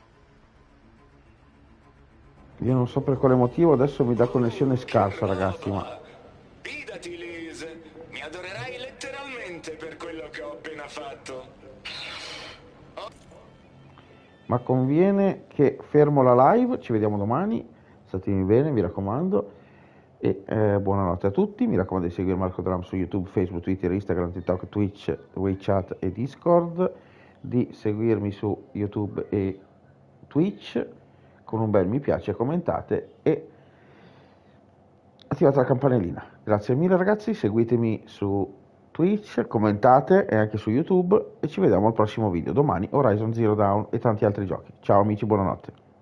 Io non so per quale motivo adesso mi dà connessione scarsa, ragazzi, ma... Fidati, Liz, mi adorerai letteralmente per quello che ho appena fatto. Oh. Ma conviene che fermo la live, ci vediamo domani, statemi bene, mi raccomando, e eh, buonanotte a tutti, mi raccomando di seguire Marco Drum su YouTube, Facebook, Twitter, Instagram, TikTok, Twitch, WeChat e Discord, di seguirmi su YouTube e Twitch con un bel mi piace, commentate e attivate la campanellina. Grazie mille ragazzi, seguitemi su Twitch, commentate e anche su YouTube e ci vediamo al prossimo video domani, Horizon Zero Dawn e tanti altri giochi. Ciao amici, buonanotte.